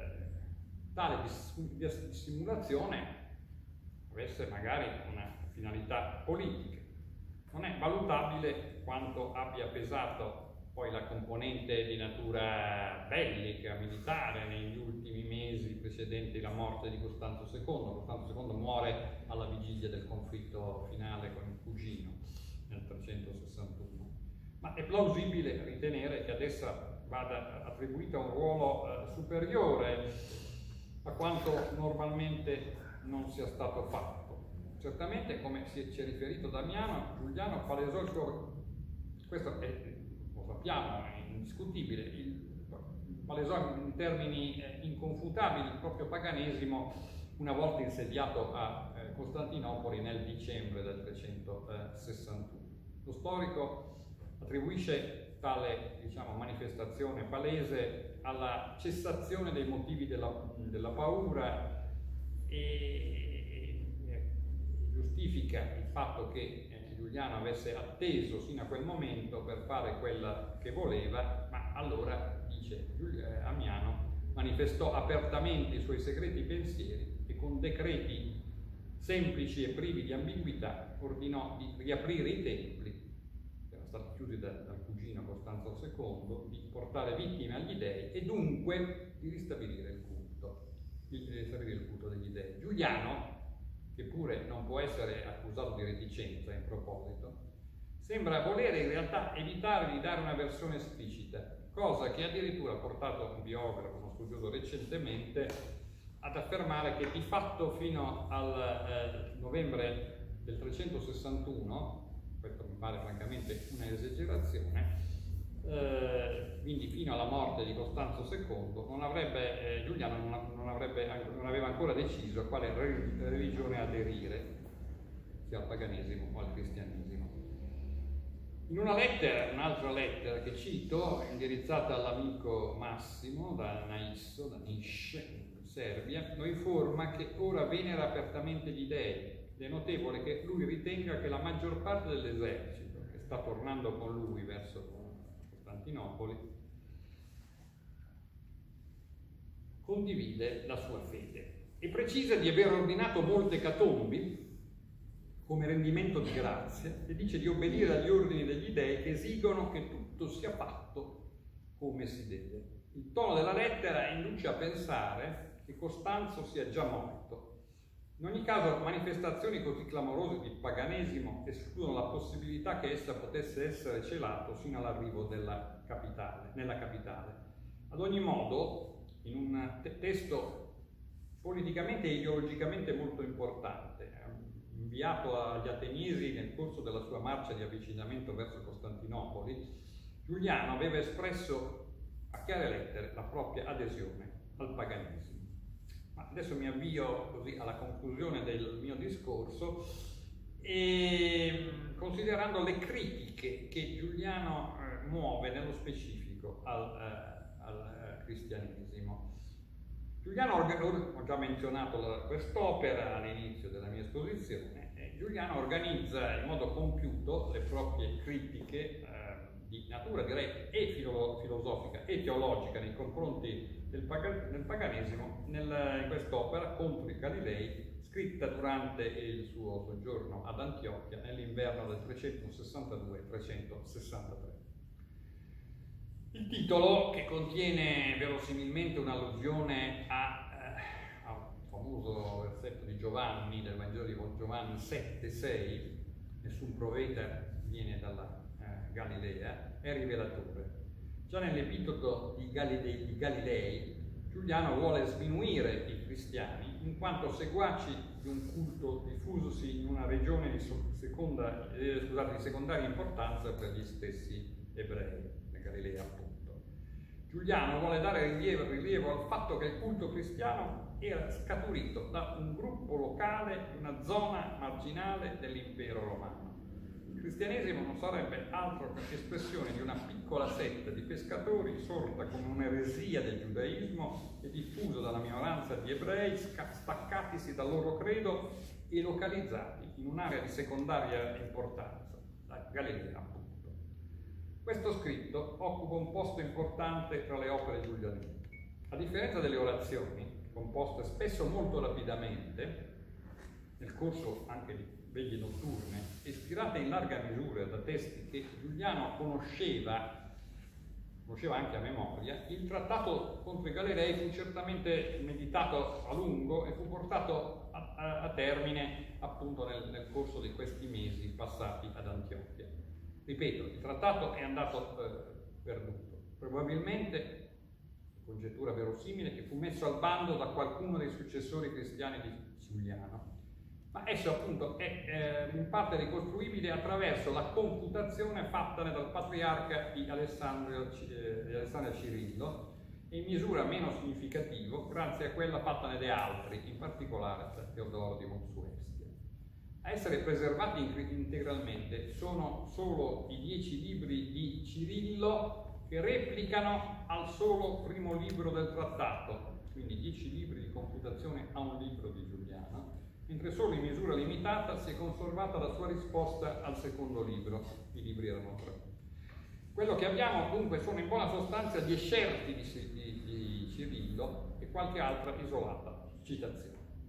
tale dissimulazione avesse magari una finalità politica. Non è valutabile quanto abbia pesato poi la componente di natura bellica, militare, negli ultimi mesi precedenti la morte di Costanzo II. Costanzo II muore alla vigilia del conflitto finale con il cugino nel 361. Ma è plausibile ritenere che ad essa vada attribuito un ruolo superiore a quanto normalmente non sia stato fatto. Certamente, come ci è riferito Damiano, Giuliano palesò il suo, questo lo sappiamo, è indiscutibile, palesò in termini inconfutabili il proprio paganesimo una volta insediato a Costantinopoli nel dicembre del 361. Lo storico attribuisce tale, diciamo, manifestazione palese alla cessazione dei motivi della paura e giustifica il fatto che Giuliano avesse atteso sino a quel momento per fare quella che voleva, ma allora, dice Ammiano, manifestò apertamente i suoi segreti pensieri e con decreti semplici e privi di ambiguità ordinò di riaprire i templi, che erano stati chiusi dal cugino Costanzo II, di portare vittime agli dei e dunque di ristabilire il culto degli dei. Giuliano, che pure non può essere accusato di reticenza in proposito, sembra volere in realtà evitare di dare una versione esplicita, cosa che addirittura ha portato un biografo, uno studioso recentemente, ad affermare che di fatto fino al novembre del 361, questo mi pare francamente un'esagerazione, quindi fino alla morte di Costanzo II, Giuliano non aveva ancora deciso a quale religione aderire, sia al paganesimo o al cristianesimo. In una lettera, un'altra lettera che cito, indirizzata all'amico Massimo da Niš, in Serbia, lo informa che ora venera apertamente gli dei. È notevole che lui ritenga che la maggior parte dell'esercito che sta tornando con lui verso Costantinopoli condivide la sua fede e precisa di aver ordinato molte ecatombi come rendimento di grazia e dice di obbedire agli ordini degli dei che esigono che tutto sia fatto come si deve. Il tono della lettera induce a pensare che Costanzo sia già morto. In ogni caso, manifestazioni così clamorose di paganesimo escludono la possibilità che essa potesse essere celato sino all'arrivo nella capitale. Ad ogni modo, in un testo politicamente e ideologicamente molto importante, inviato agli Ateniesi nel corso della sua marcia di avvicinamento verso Costantinopoli, Giuliano aveva espresso a chiare lettere la propria adesione al paganesimo. Ma adesso mi avvio così alla conclusione del mio discorso e considerando le critiche che Giuliano muove nello specifico al cristianesimo. Giuliano, ho già menzionato quest'opera all'inizio della mia esposizione, Giuliano organizza in modo compiuto le proprie critiche di natura direi e filosofica e teologica nei confronti del paganesimo in quest'opera contro i Galilei, scritta durante il suo soggiorno ad Antiochia nell'inverno del 362-363. Il titolo, che contiene verosimilmente un'allusione a un famoso versetto di Giovanni, del Vangelo di Giovanni 7,6, nessun profeta viene dalla Galilea, è rivelatore. Già nell'epitolo di Galilei, Giuliano vuole sminuire i cristiani in quanto seguaci di un culto diffusosi in una regione di secondaria importanza per gli stessi ebrei. Galilea, appunto. Giuliano vuole dare rilievo al fatto che il culto cristiano era scaturito da un gruppo locale di una zona marginale dell'impero romano. Il cristianesimo non sarebbe altro che espressione di una piccola setta di pescatori sorta come un'eresia del giudaismo e diffusa dalla minoranza di ebrei staccatisi dal loro credo e localizzati in un'area di secondaria importanza, la Galilea, appunto. Questo scritto occupa un posto importante tra le opere giulianine. A differenza delle orazioni, composte spesso molto rapidamente, nel corso anche di veglie notturne, ispirate in larga misura da testi che Giuliano conosceva anche a memoria, il trattato contro i Galilei fu certamente meditato a lungo e fu portato a termine appunto nel corso di questi mesi passati ad Antiochia. Ripeto, il trattato è andato perduto. Probabilmente, congettura verosimile, che fu messo al bando da qualcuno dei successori cristiani di Giuliano, ma esso appunto è in parte ricostruibile attraverso la computazione fattane dal patriarca di Alessandria Cirillo e in misura meno significativo grazie a quella fattane da altri, in particolare da Teodoro di Mopsuestia. A essere preservati integralmente sono solo i 10 libri di Cirillo che replicano al solo primo libro del trattato, quindi 10 libri di computazione a un libro di Giuliano, mentre solo in misura limitata si è conservata la sua risposta al secondo libro. I libri erano 3. Quello che abbiamo dunque sono in buona sostanza gli escerti di Cirillo e qualche altra isolata citazione.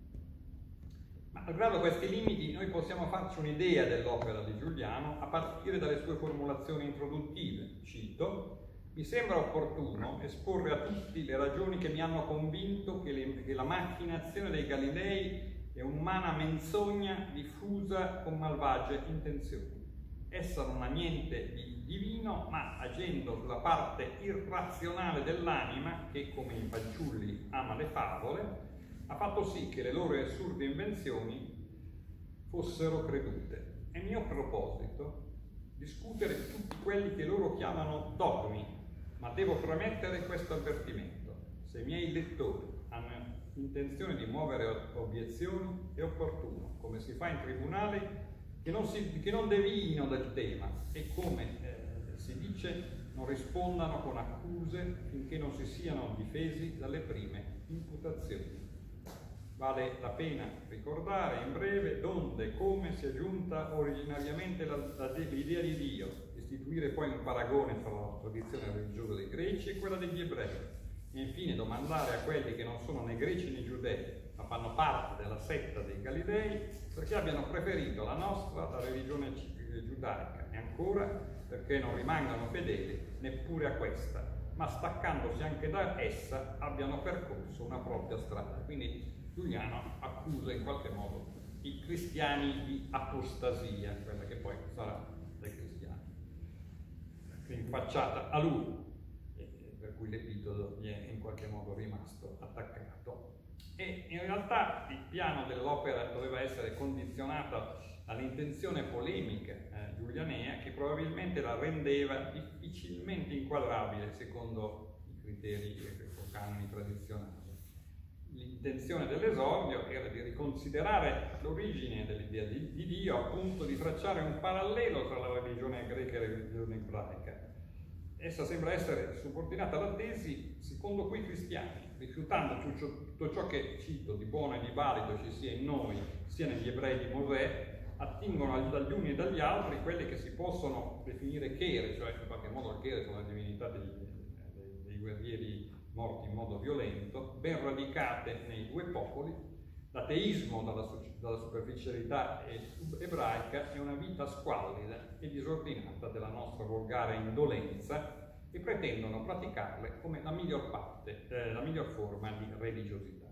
Ma malgrado questi limiti noi possiamo farci un'idea dell'opera di Giuliano a partire dalle sue formulazioni introduttive. Cito: mi sembra opportuno esporre a tutti le ragioni che mi hanno convinto che la macchinazione dei Galilei è un'umana menzogna diffusa con malvagie intenzioni. essa non ha niente di divino, ma agendo sulla parte irrazionale dell'anima, che come i fanciulli ama le favole, ha fatto sì che le loro assurde invenzioni fossero credute. È mio proposito discutere di tutti quelli che loro chiamano dogmi, ma devo premettere questo avvertimento: se i miei lettori hanno intenzione di muovere obiezioni, è opportuno, come si fa in tribunale, che non devino del tema e, come si dice, non rispondano con accuse finché non si siano difesi dalle prime imputazioni. Vale la pena ricordare in breve donde e come si è giunta originariamente l'idea di Dio, istituire poi un paragone tra la tradizione religiosa dei greci e quella degli ebrei, e infine domandare a quelli che non sono né greci né giudei, ma fanno parte della setta dei Galilei, perché abbiano preferito la nostra, la religione giudaica, e ancora perché non rimangano fedeli neppure a questa, ma staccandosi anche da essa abbiano percorso una propria strada. Quindi Giuliano accusa in qualche modo i cristiani di apostasia, quella che poi sarà dai cristiani, rinfacciata a lui, per cui l'epitodo gli è in qualche modo rimasto attaccato. E in realtà il piano dell'opera doveva essere condizionato all'intenzione polemica giulianea, che probabilmente la rendeva difficilmente inquadrabile secondo i criteri o canoni tradizionali. L'intenzione dell'esordio era di riconsiderare l'origine dell'idea di Dio, appunto di tracciare un parallelo tra la religione greca e la religione ebraica. Essa sembra essere subordinata alla tesi secondo cui i cristiani, rifiutando tutto ciò che, cito, di buono e di valido ci sia in noi, sia negli ebrei di Mosè, attingono dagli uni e dagli altri quelle che si possono definire chere, cioè in qualche modo le chere sono le divinità dei guerrieri morti in modo violento, ben radicate nei due popoli. L'ateismo dalla superficialità ebraica è una vita squallida e disordinata della nostra volgare indolenza, e pretendono praticarle come la miglior forma di religiosità.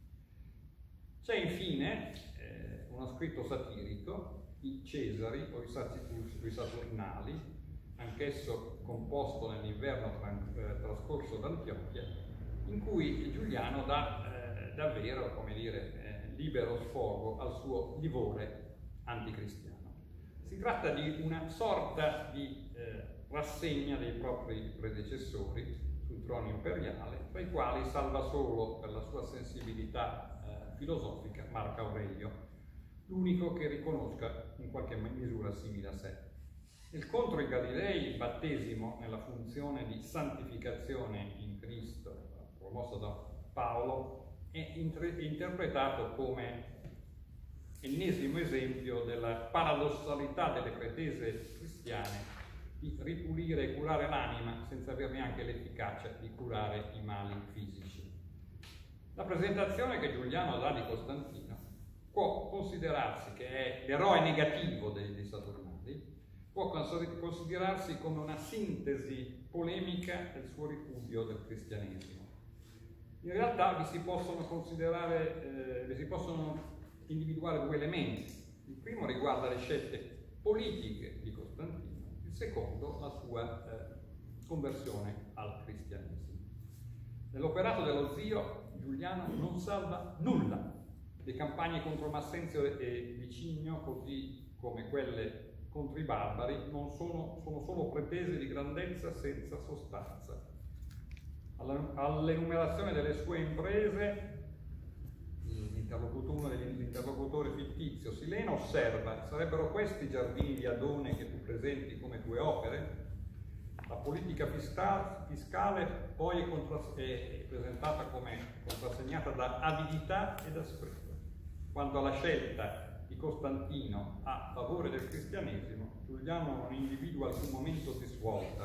C'è infine uno scritto satirico, i Cesari o i Saturnali, anch'esso composto nell'inverno trascorso ad Antiochia, in cui Giuliano dà davvero, come dire, libero sfogo al suo livore anticristiano. Si tratta di una sorta di rassegna dei propri predecessori sul trono imperiale, tra i quali salva solo per la sua sensibilità filosofica Marco Aurelio, l'unico che riconosca in qualche misura simile a sé. Nel contro i Galilei, il battesimo nella funzione di santificazione in Cristo, promossa da Paolo, è interpretato come ennesimo esempio della paradossalità delle pretese cristiane di ripulire e curare l'anima senza aver neanche l'efficacia di curare i mali fisici. La presentazione che Giuliano dà di Costantino può considerarsi, che è l'eroe negativo dei Saturnali, può considerarsi come una sintesi polemica del suo ripudio del cristianesimo. In realtà vi si possono individuare due elementi. Il primo riguarda le scelte politiche di Costantino, il secondo la sua conversione al cristianesimo. Nell'operato dello zio, Giuliano non salva nulla. Le campagne contro Massenzio e Licinio, così come quelle contro i barbari, sono solo pretese di grandezza senza sostanza. All'enumerazione delle sue imprese, uno degli interlocutori fittizio, Sileno, osserva: sarebbero questi i giardini di Adone che tu presenti come tue opere? La politica fiscale poi è presentata come contrassegnata da avidità e da spreco. Quanto alla scelta di Costantino a favore del cristianesimo, Giuliano non individua alcun momento di svolta,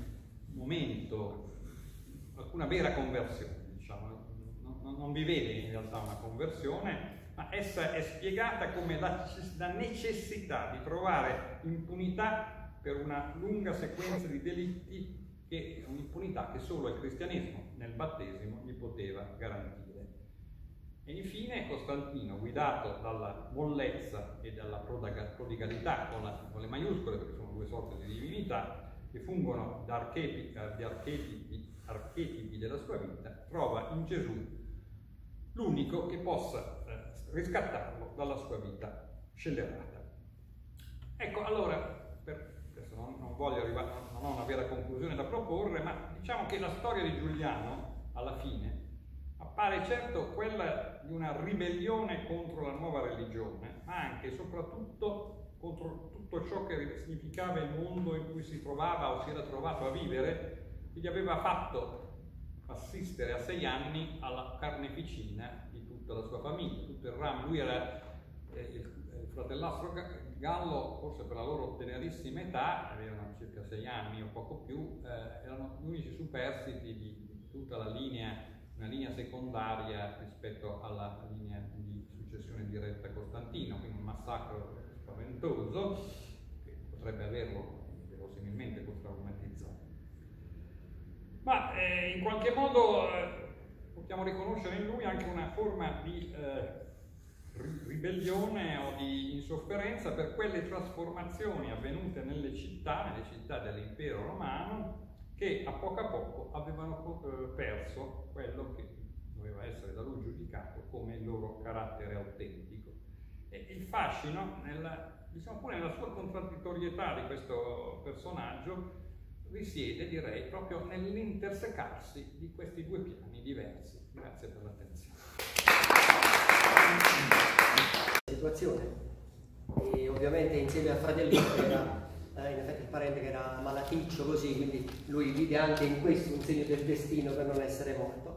alcuna vera conversione, diciamo. Non vi vede in realtà una conversione, ma essa è spiegata come la necessità di trovare impunità per una lunga sequenza di delitti, che un'impunità che solo il cristianesimo nel battesimo gli poteva garantire. E infine Costantino, guidato dalla mollezza e dalla prodigalità, con le maiuscole, perché sono due sorte di divinità, che fungono da archetipi della sua vita, trova in Gesù l'unico che possa riscattarlo dalla sua vita scellerata. Ecco, allora, adesso non voglio arrivare, non ho una vera conclusione da proporre, ma diciamo che la storia di Giuliano, alla fine, appare certo quella di una ribellione contro la nuova religione, ma anche e soprattutto contro tutto ciò che significava il mondo in cui si trovava o si era trovato a vivere, che gli aveva fatto assistere a 6 anni alla carneficina di tutta la sua famiglia, tutto il ramo. Lui era il fratellastro Gallo, forse per la loro tenerissima età, avevano circa 6 anni o poco più, erano gli unici superstiti di tutta la linea, una linea secondaria rispetto alla linea di successione diretta a Costantino, quindi un massacro spaventoso che potrebbe averlo verosimilmente traumatizzato. Ma in qualche modo possiamo riconoscere in lui anche una forma di ribellione o di insofferenza per quelle trasformazioni avvenute nelle città dell'impero romano, che a poco avevano perso quello che doveva essere da lui giudicato come il loro carattere autentico. E il fascino, diciamo pure nella sua contraddittorietà di questo personaggio, risiede, direi, proprio nell'intersecarsi di questi due piani diversi. Grazie per l'attenzione. Situazione. E ovviamente insieme al fratello che era in effetti il parente che era malaticcio così, quindi lui vide anche in questo un segno del destino per non essere morto.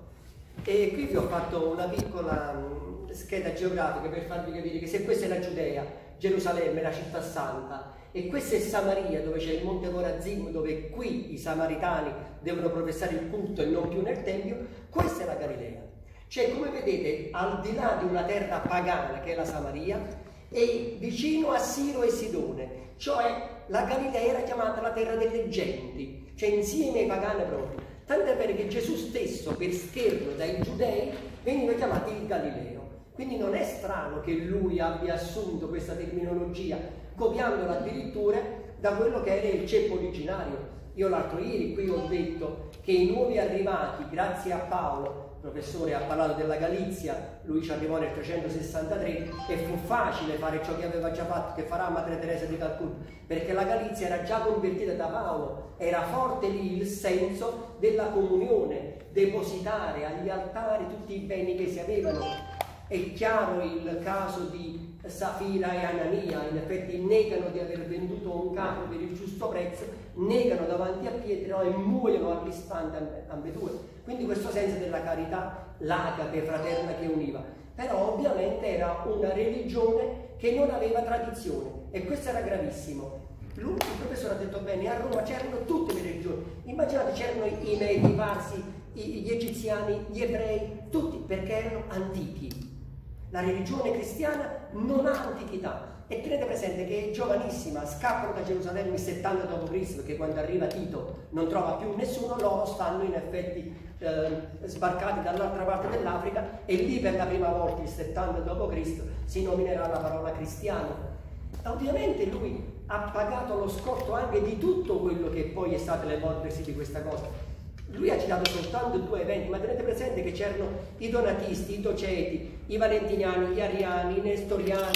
E qui vi ho fatto una piccola scheda geografica per farvi capire che se questa è la Giudea, Gerusalemme, la città santa, e questa è Samaria, dove c'è il monte Corazim, dove qui i samaritani devono professare il culto e non più nel Tempio, questa è la Galilea. Cioè, come vedete, al di là di una terra pagana che è la Samaria, e vicino a Siro e Sidone, cioè la Galilea era chiamata la terra delle genti, cioè insieme ai pagani proprio. Tant'è vero che Gesù stesso, per scherno dai giudei, veniva chiamato il Galileo. Quindi non è strano che lui abbia assunto questa terminologia, copiandola addirittura da quello che era il ceppo originario. Io l'altro ieri qui ho detto che i nuovi arrivati, grazie a Paolo, il professore ha parlato della Galizia, lui ci arrivò nel 363 e fu facile fare ciò che aveva già fatto, che farà Madre Teresa di Calcutta, perché la Galizia era già convertita da Paolo, era forte lì il senso della comunione, depositare agli altari tutti i beni che si avevano. È chiaro il caso di Safira e Anania, in effetti negano di aver venduto un capo per il giusto prezzo, negano davanti a Pietro e muoiono all'istante ambedue. Quindi questo senso della carità l'agape fraterna che univa. Però ovviamente era una religione che non aveva tradizione e questo era gravissimo. Lui, il professore ha detto bene, a Roma c'erano tutte le religioni. Immaginate, c'erano i Medi, i Parsi, gli Egiziani, gli Ebrei, tutti perché erano antichi. La religione cristiana non ha antichità e tenete presente che è giovanissima, scappano da Gerusalemme il 70 d.C. perché quando arriva Tito non trova più nessuno, loro stanno in effetti sbarcati dall'altra parte dell'Africa e lì per la prima volta il 70 d.C. si nominerà la parola cristiano. Ovviamente lui ha pagato lo scotto anche di tutto quello che poi è stato l'evolversi di questa cosa. Lui ha citato soltanto 2 eventi, ma tenete presente che c'erano i donatisti, i doceti, i valentiniani, gli ariani, i nestoriani,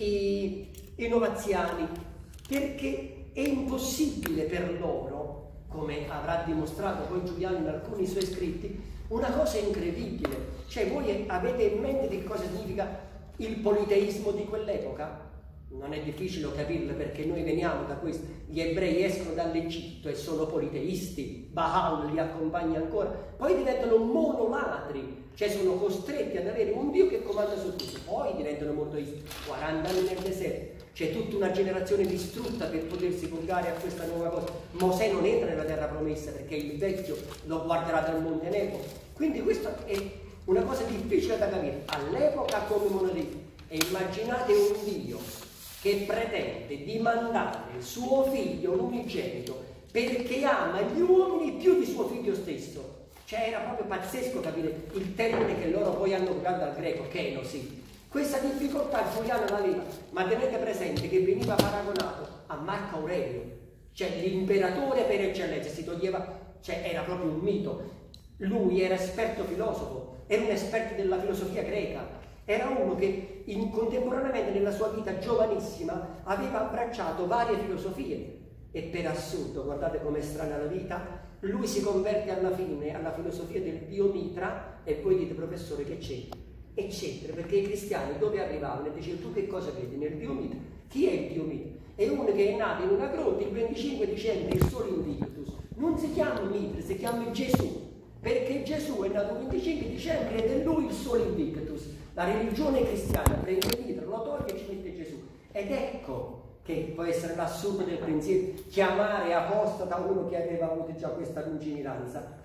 i novaziani, perché è impossibile per loro, come avrà dimostrato poi Giuliano in alcuni suoi scritti, una cosa incredibile. Cioè, voi avete in mente che cosa significa il politeismo di quell'epoca? Non è difficile capirlo perché noi veniamo da questo. Gli ebrei escono dall'Egitto e sono politeisti, Baal li accompagna ancora, poi diventano monolatri, cioè sono costretti ad avere un Dio che comanda su tutto, poi diventano monoteisti, 40 anni nel deserto, c'è tutta una generazione distrutta per potersi collegare a questa nuova cosa. Mosè non entra nella terra promessa perché il vecchio lo guarderà dal Monte Nebo, quindi questa è una cosa difficile da capire all'epoca come monoteisti. E immaginate un Dio che pretende di mandare suo figlio l'unigenito perché ama gli uomini più di suo figlio stesso. Cioè era proprio pazzesco capire il termine che loro poi hanno curato dal greco, kenosi. Questa difficoltà Giuliano l'aveva, ma tenete presente che veniva paragonato a Marco Aurelio, cioè l'imperatore per eccellenza, si toglieva, cioè era proprio un mito. Lui era esperto filosofo, era un esperto della filosofia greca, era uno che contemporaneamente nella sua vita giovanissima aveva abbracciato varie filosofie. E per assurdo, guardate com'è strana la vita, lui si converte alla fine alla filosofia del Diomitra e poi dite professore che c'è? Eccetera, perché i cristiani dove arrivavano e dicevano tu che cosa vedi nel Diomitra? Chi è il Diomitra? È uno che è nato in una grotta il 25 dicembre, il Sole Invictus. Non si chiama Mitra, si chiama Gesù, perché Gesù è nato il 25 dicembre ed è lui il Sole Invictus. La religione cristiana prende il Mitra, lo toglie e ci mette Gesù. Ed ecco che può essere l'assurdo del pensiero, chiamare apostata uno che aveva avuto già questa lungimiranza.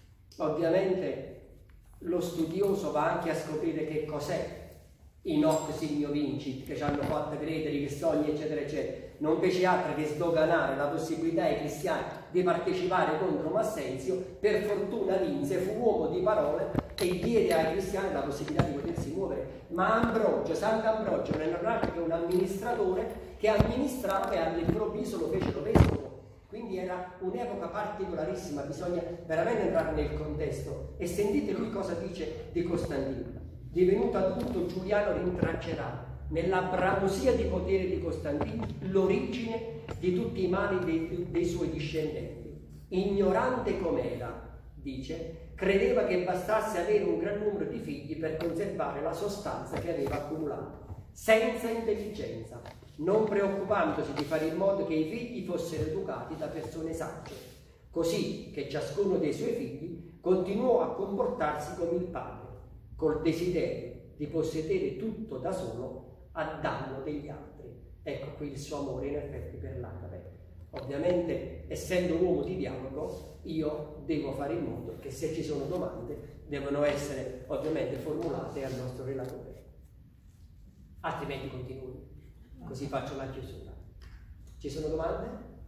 Ovviamente lo studioso va anche a scoprire che cos'è i Noc Signo Vincit, che ci hanno fatto credere che sogni eccetera eccetera. Non fece altro che sdoganare la possibilità ai cristiani di partecipare contro Massenzio. Per fortuna vinse, fu uomo di parole e diede ai cristiani la possibilità di potersi muovere. Ma Ambrogio, Sant'Ambrogio non era altro che un amministratore che amministrava e all'improvviso lo fecero vescovo. Quindi era un'epoca particolarissima, bisogna veramente entrare nel contesto. E sentite lui cosa dice di Costantino. Divenuto adulto, Giuliano rintraccerà nella bramosia di potere di Costantino l'origine di tutti i mali dei suoi discendenti. Ignorante com'era, dice, credeva che bastasse avere un gran numero di figli per conservare la sostanza che aveva accumulato, senza intelligenza, non preoccupandosi di fare in modo che i figli fossero educati da persone sagge, così che ciascuno dei suoi figli continuò a comportarsi come il padre, col desiderio di possedere tutto da solo a danno degli altri. Ecco qui il suo amore in effetti per l'Agape. Ovviamente, essendo uomo di dialogo, io devo fare in modo che se ci sono domande devono essere ovviamente formulate al nostro relatore. Altrimenti continui, così faccio la chiusura. Ci sono domande?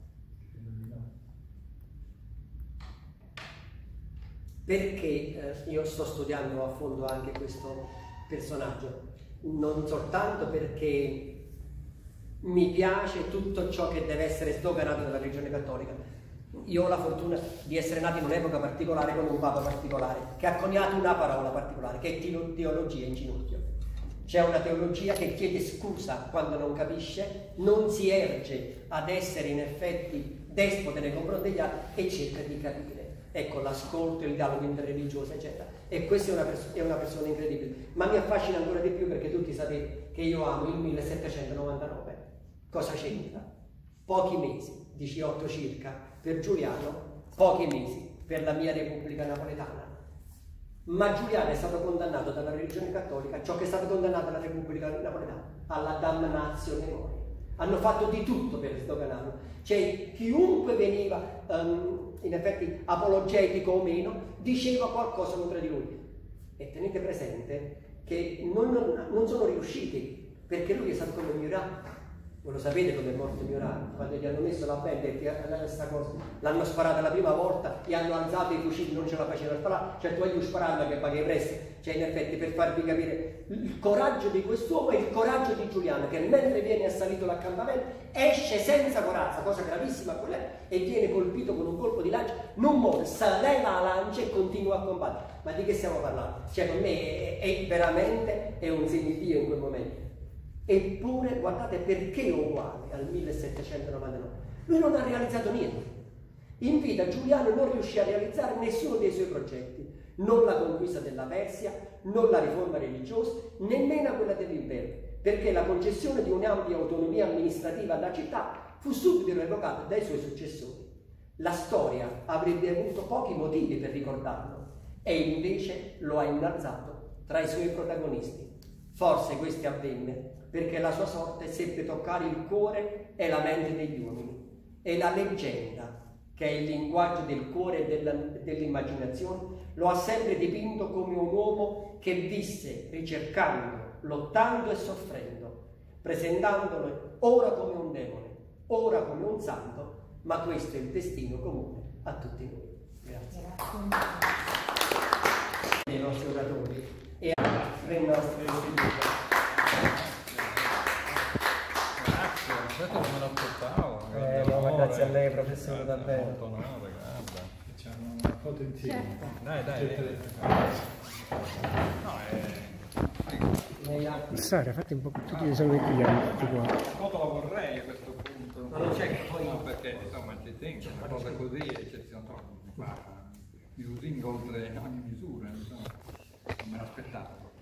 Perché io sto studiando a fondo anche questo personaggio? Non soltanto perché mi piace tutto ciò che deve essere sdoganato dalla religione cattolica. Io ho la fortuna di essere nato in un'epoca particolare con un papa particolare che ha coniato una parola particolare che è teologia in ginocchio. C'è una teologia che chiede scusa quando non capisce, non si erge ad essere in effetti despote nei confronti degli altri e cerca di capire. Ecco l'ascolto, il dialogo interreligioso eccetera. E questa è una persona incredibile, ma mi affascina ancora di più perché tutti sapete che io amo il 1799. Cosa c'entra? Pochi mesi, 18 circa, per Giuliano, pochi mesi per la mia Repubblica Napoletana. Ma Giuliano è stato condannato dalla religione cattolica, ciò che è stato condannato dalla Repubblica Napoletana, alla damnatio memoria. Hanno fatto di tutto per sdoganarlo. Cioè, chiunque veniva, in effetti, apologetico o meno, diceva qualcosa contro di lui. E tenete presente che non sono riusciti, perché lui è stato come Murat. Voi lo sapete come è morto Murat? Quando gli hanno messo la pelle e questa cosa, l'hanno sparata la prima volta, gli hanno alzato i fucili, non ce la facevano sparare, cioè tu hai sparato che paghi presto. Cioè in effetti per farvi capire il coraggio di quest'uomo e il coraggio di Giuliano, che mentre viene assalito l'accampamento esce senza corazza, cosa gravissima quella, e viene colpito con un colpo di lancia, non muore, leva la lancia e continua a combattere. Ma di che stiamo parlando? Cioè per me è veramente un semidio in quel momento. Eppure guardate perché è uguale al 1799. Lui non ha realizzato niente. In vita Giuliano non riuscì a realizzare nessuno dei suoi progetti, non la conquista della Persia, non la riforma religiosa, nemmeno quella dell'impero, perché la concessione di un'ampia autonomia amministrativa alla città fu subito revocata dai suoi successori. La storia avrebbe avuto pochi motivi per ricordarlo e invece lo ha innalzato tra i suoi protagonisti. Forse questo avvenne perché la sua sorte seppe toccare il cuore e la mente degli uomini. E la leggenda, che è il linguaggio del cuore e dell'immaginazione, lo ha sempre dipinto come un uomo che visse ricercando, lottando e soffrendo, presentandolo ora come un demone, ora come un santo, ma questo è il destino comune a tutti noi. Grazie. nostri oratori e ai nostri istituti. Grazie, non me l'aspettavo. No, ma grazie a lei, professore, davvero. Molto onore, guarda. Facciamo una foto insieme. Dai. No, Sara, fate un po' tutti i saluti tutti qua. la foto la vorrei a questo punto. Ma non c'è che poi... No, perché insomma ci tengo, una cosa così eccezionale, mi lusinga oltre ogni misura, insomma, non me l'aspettavo.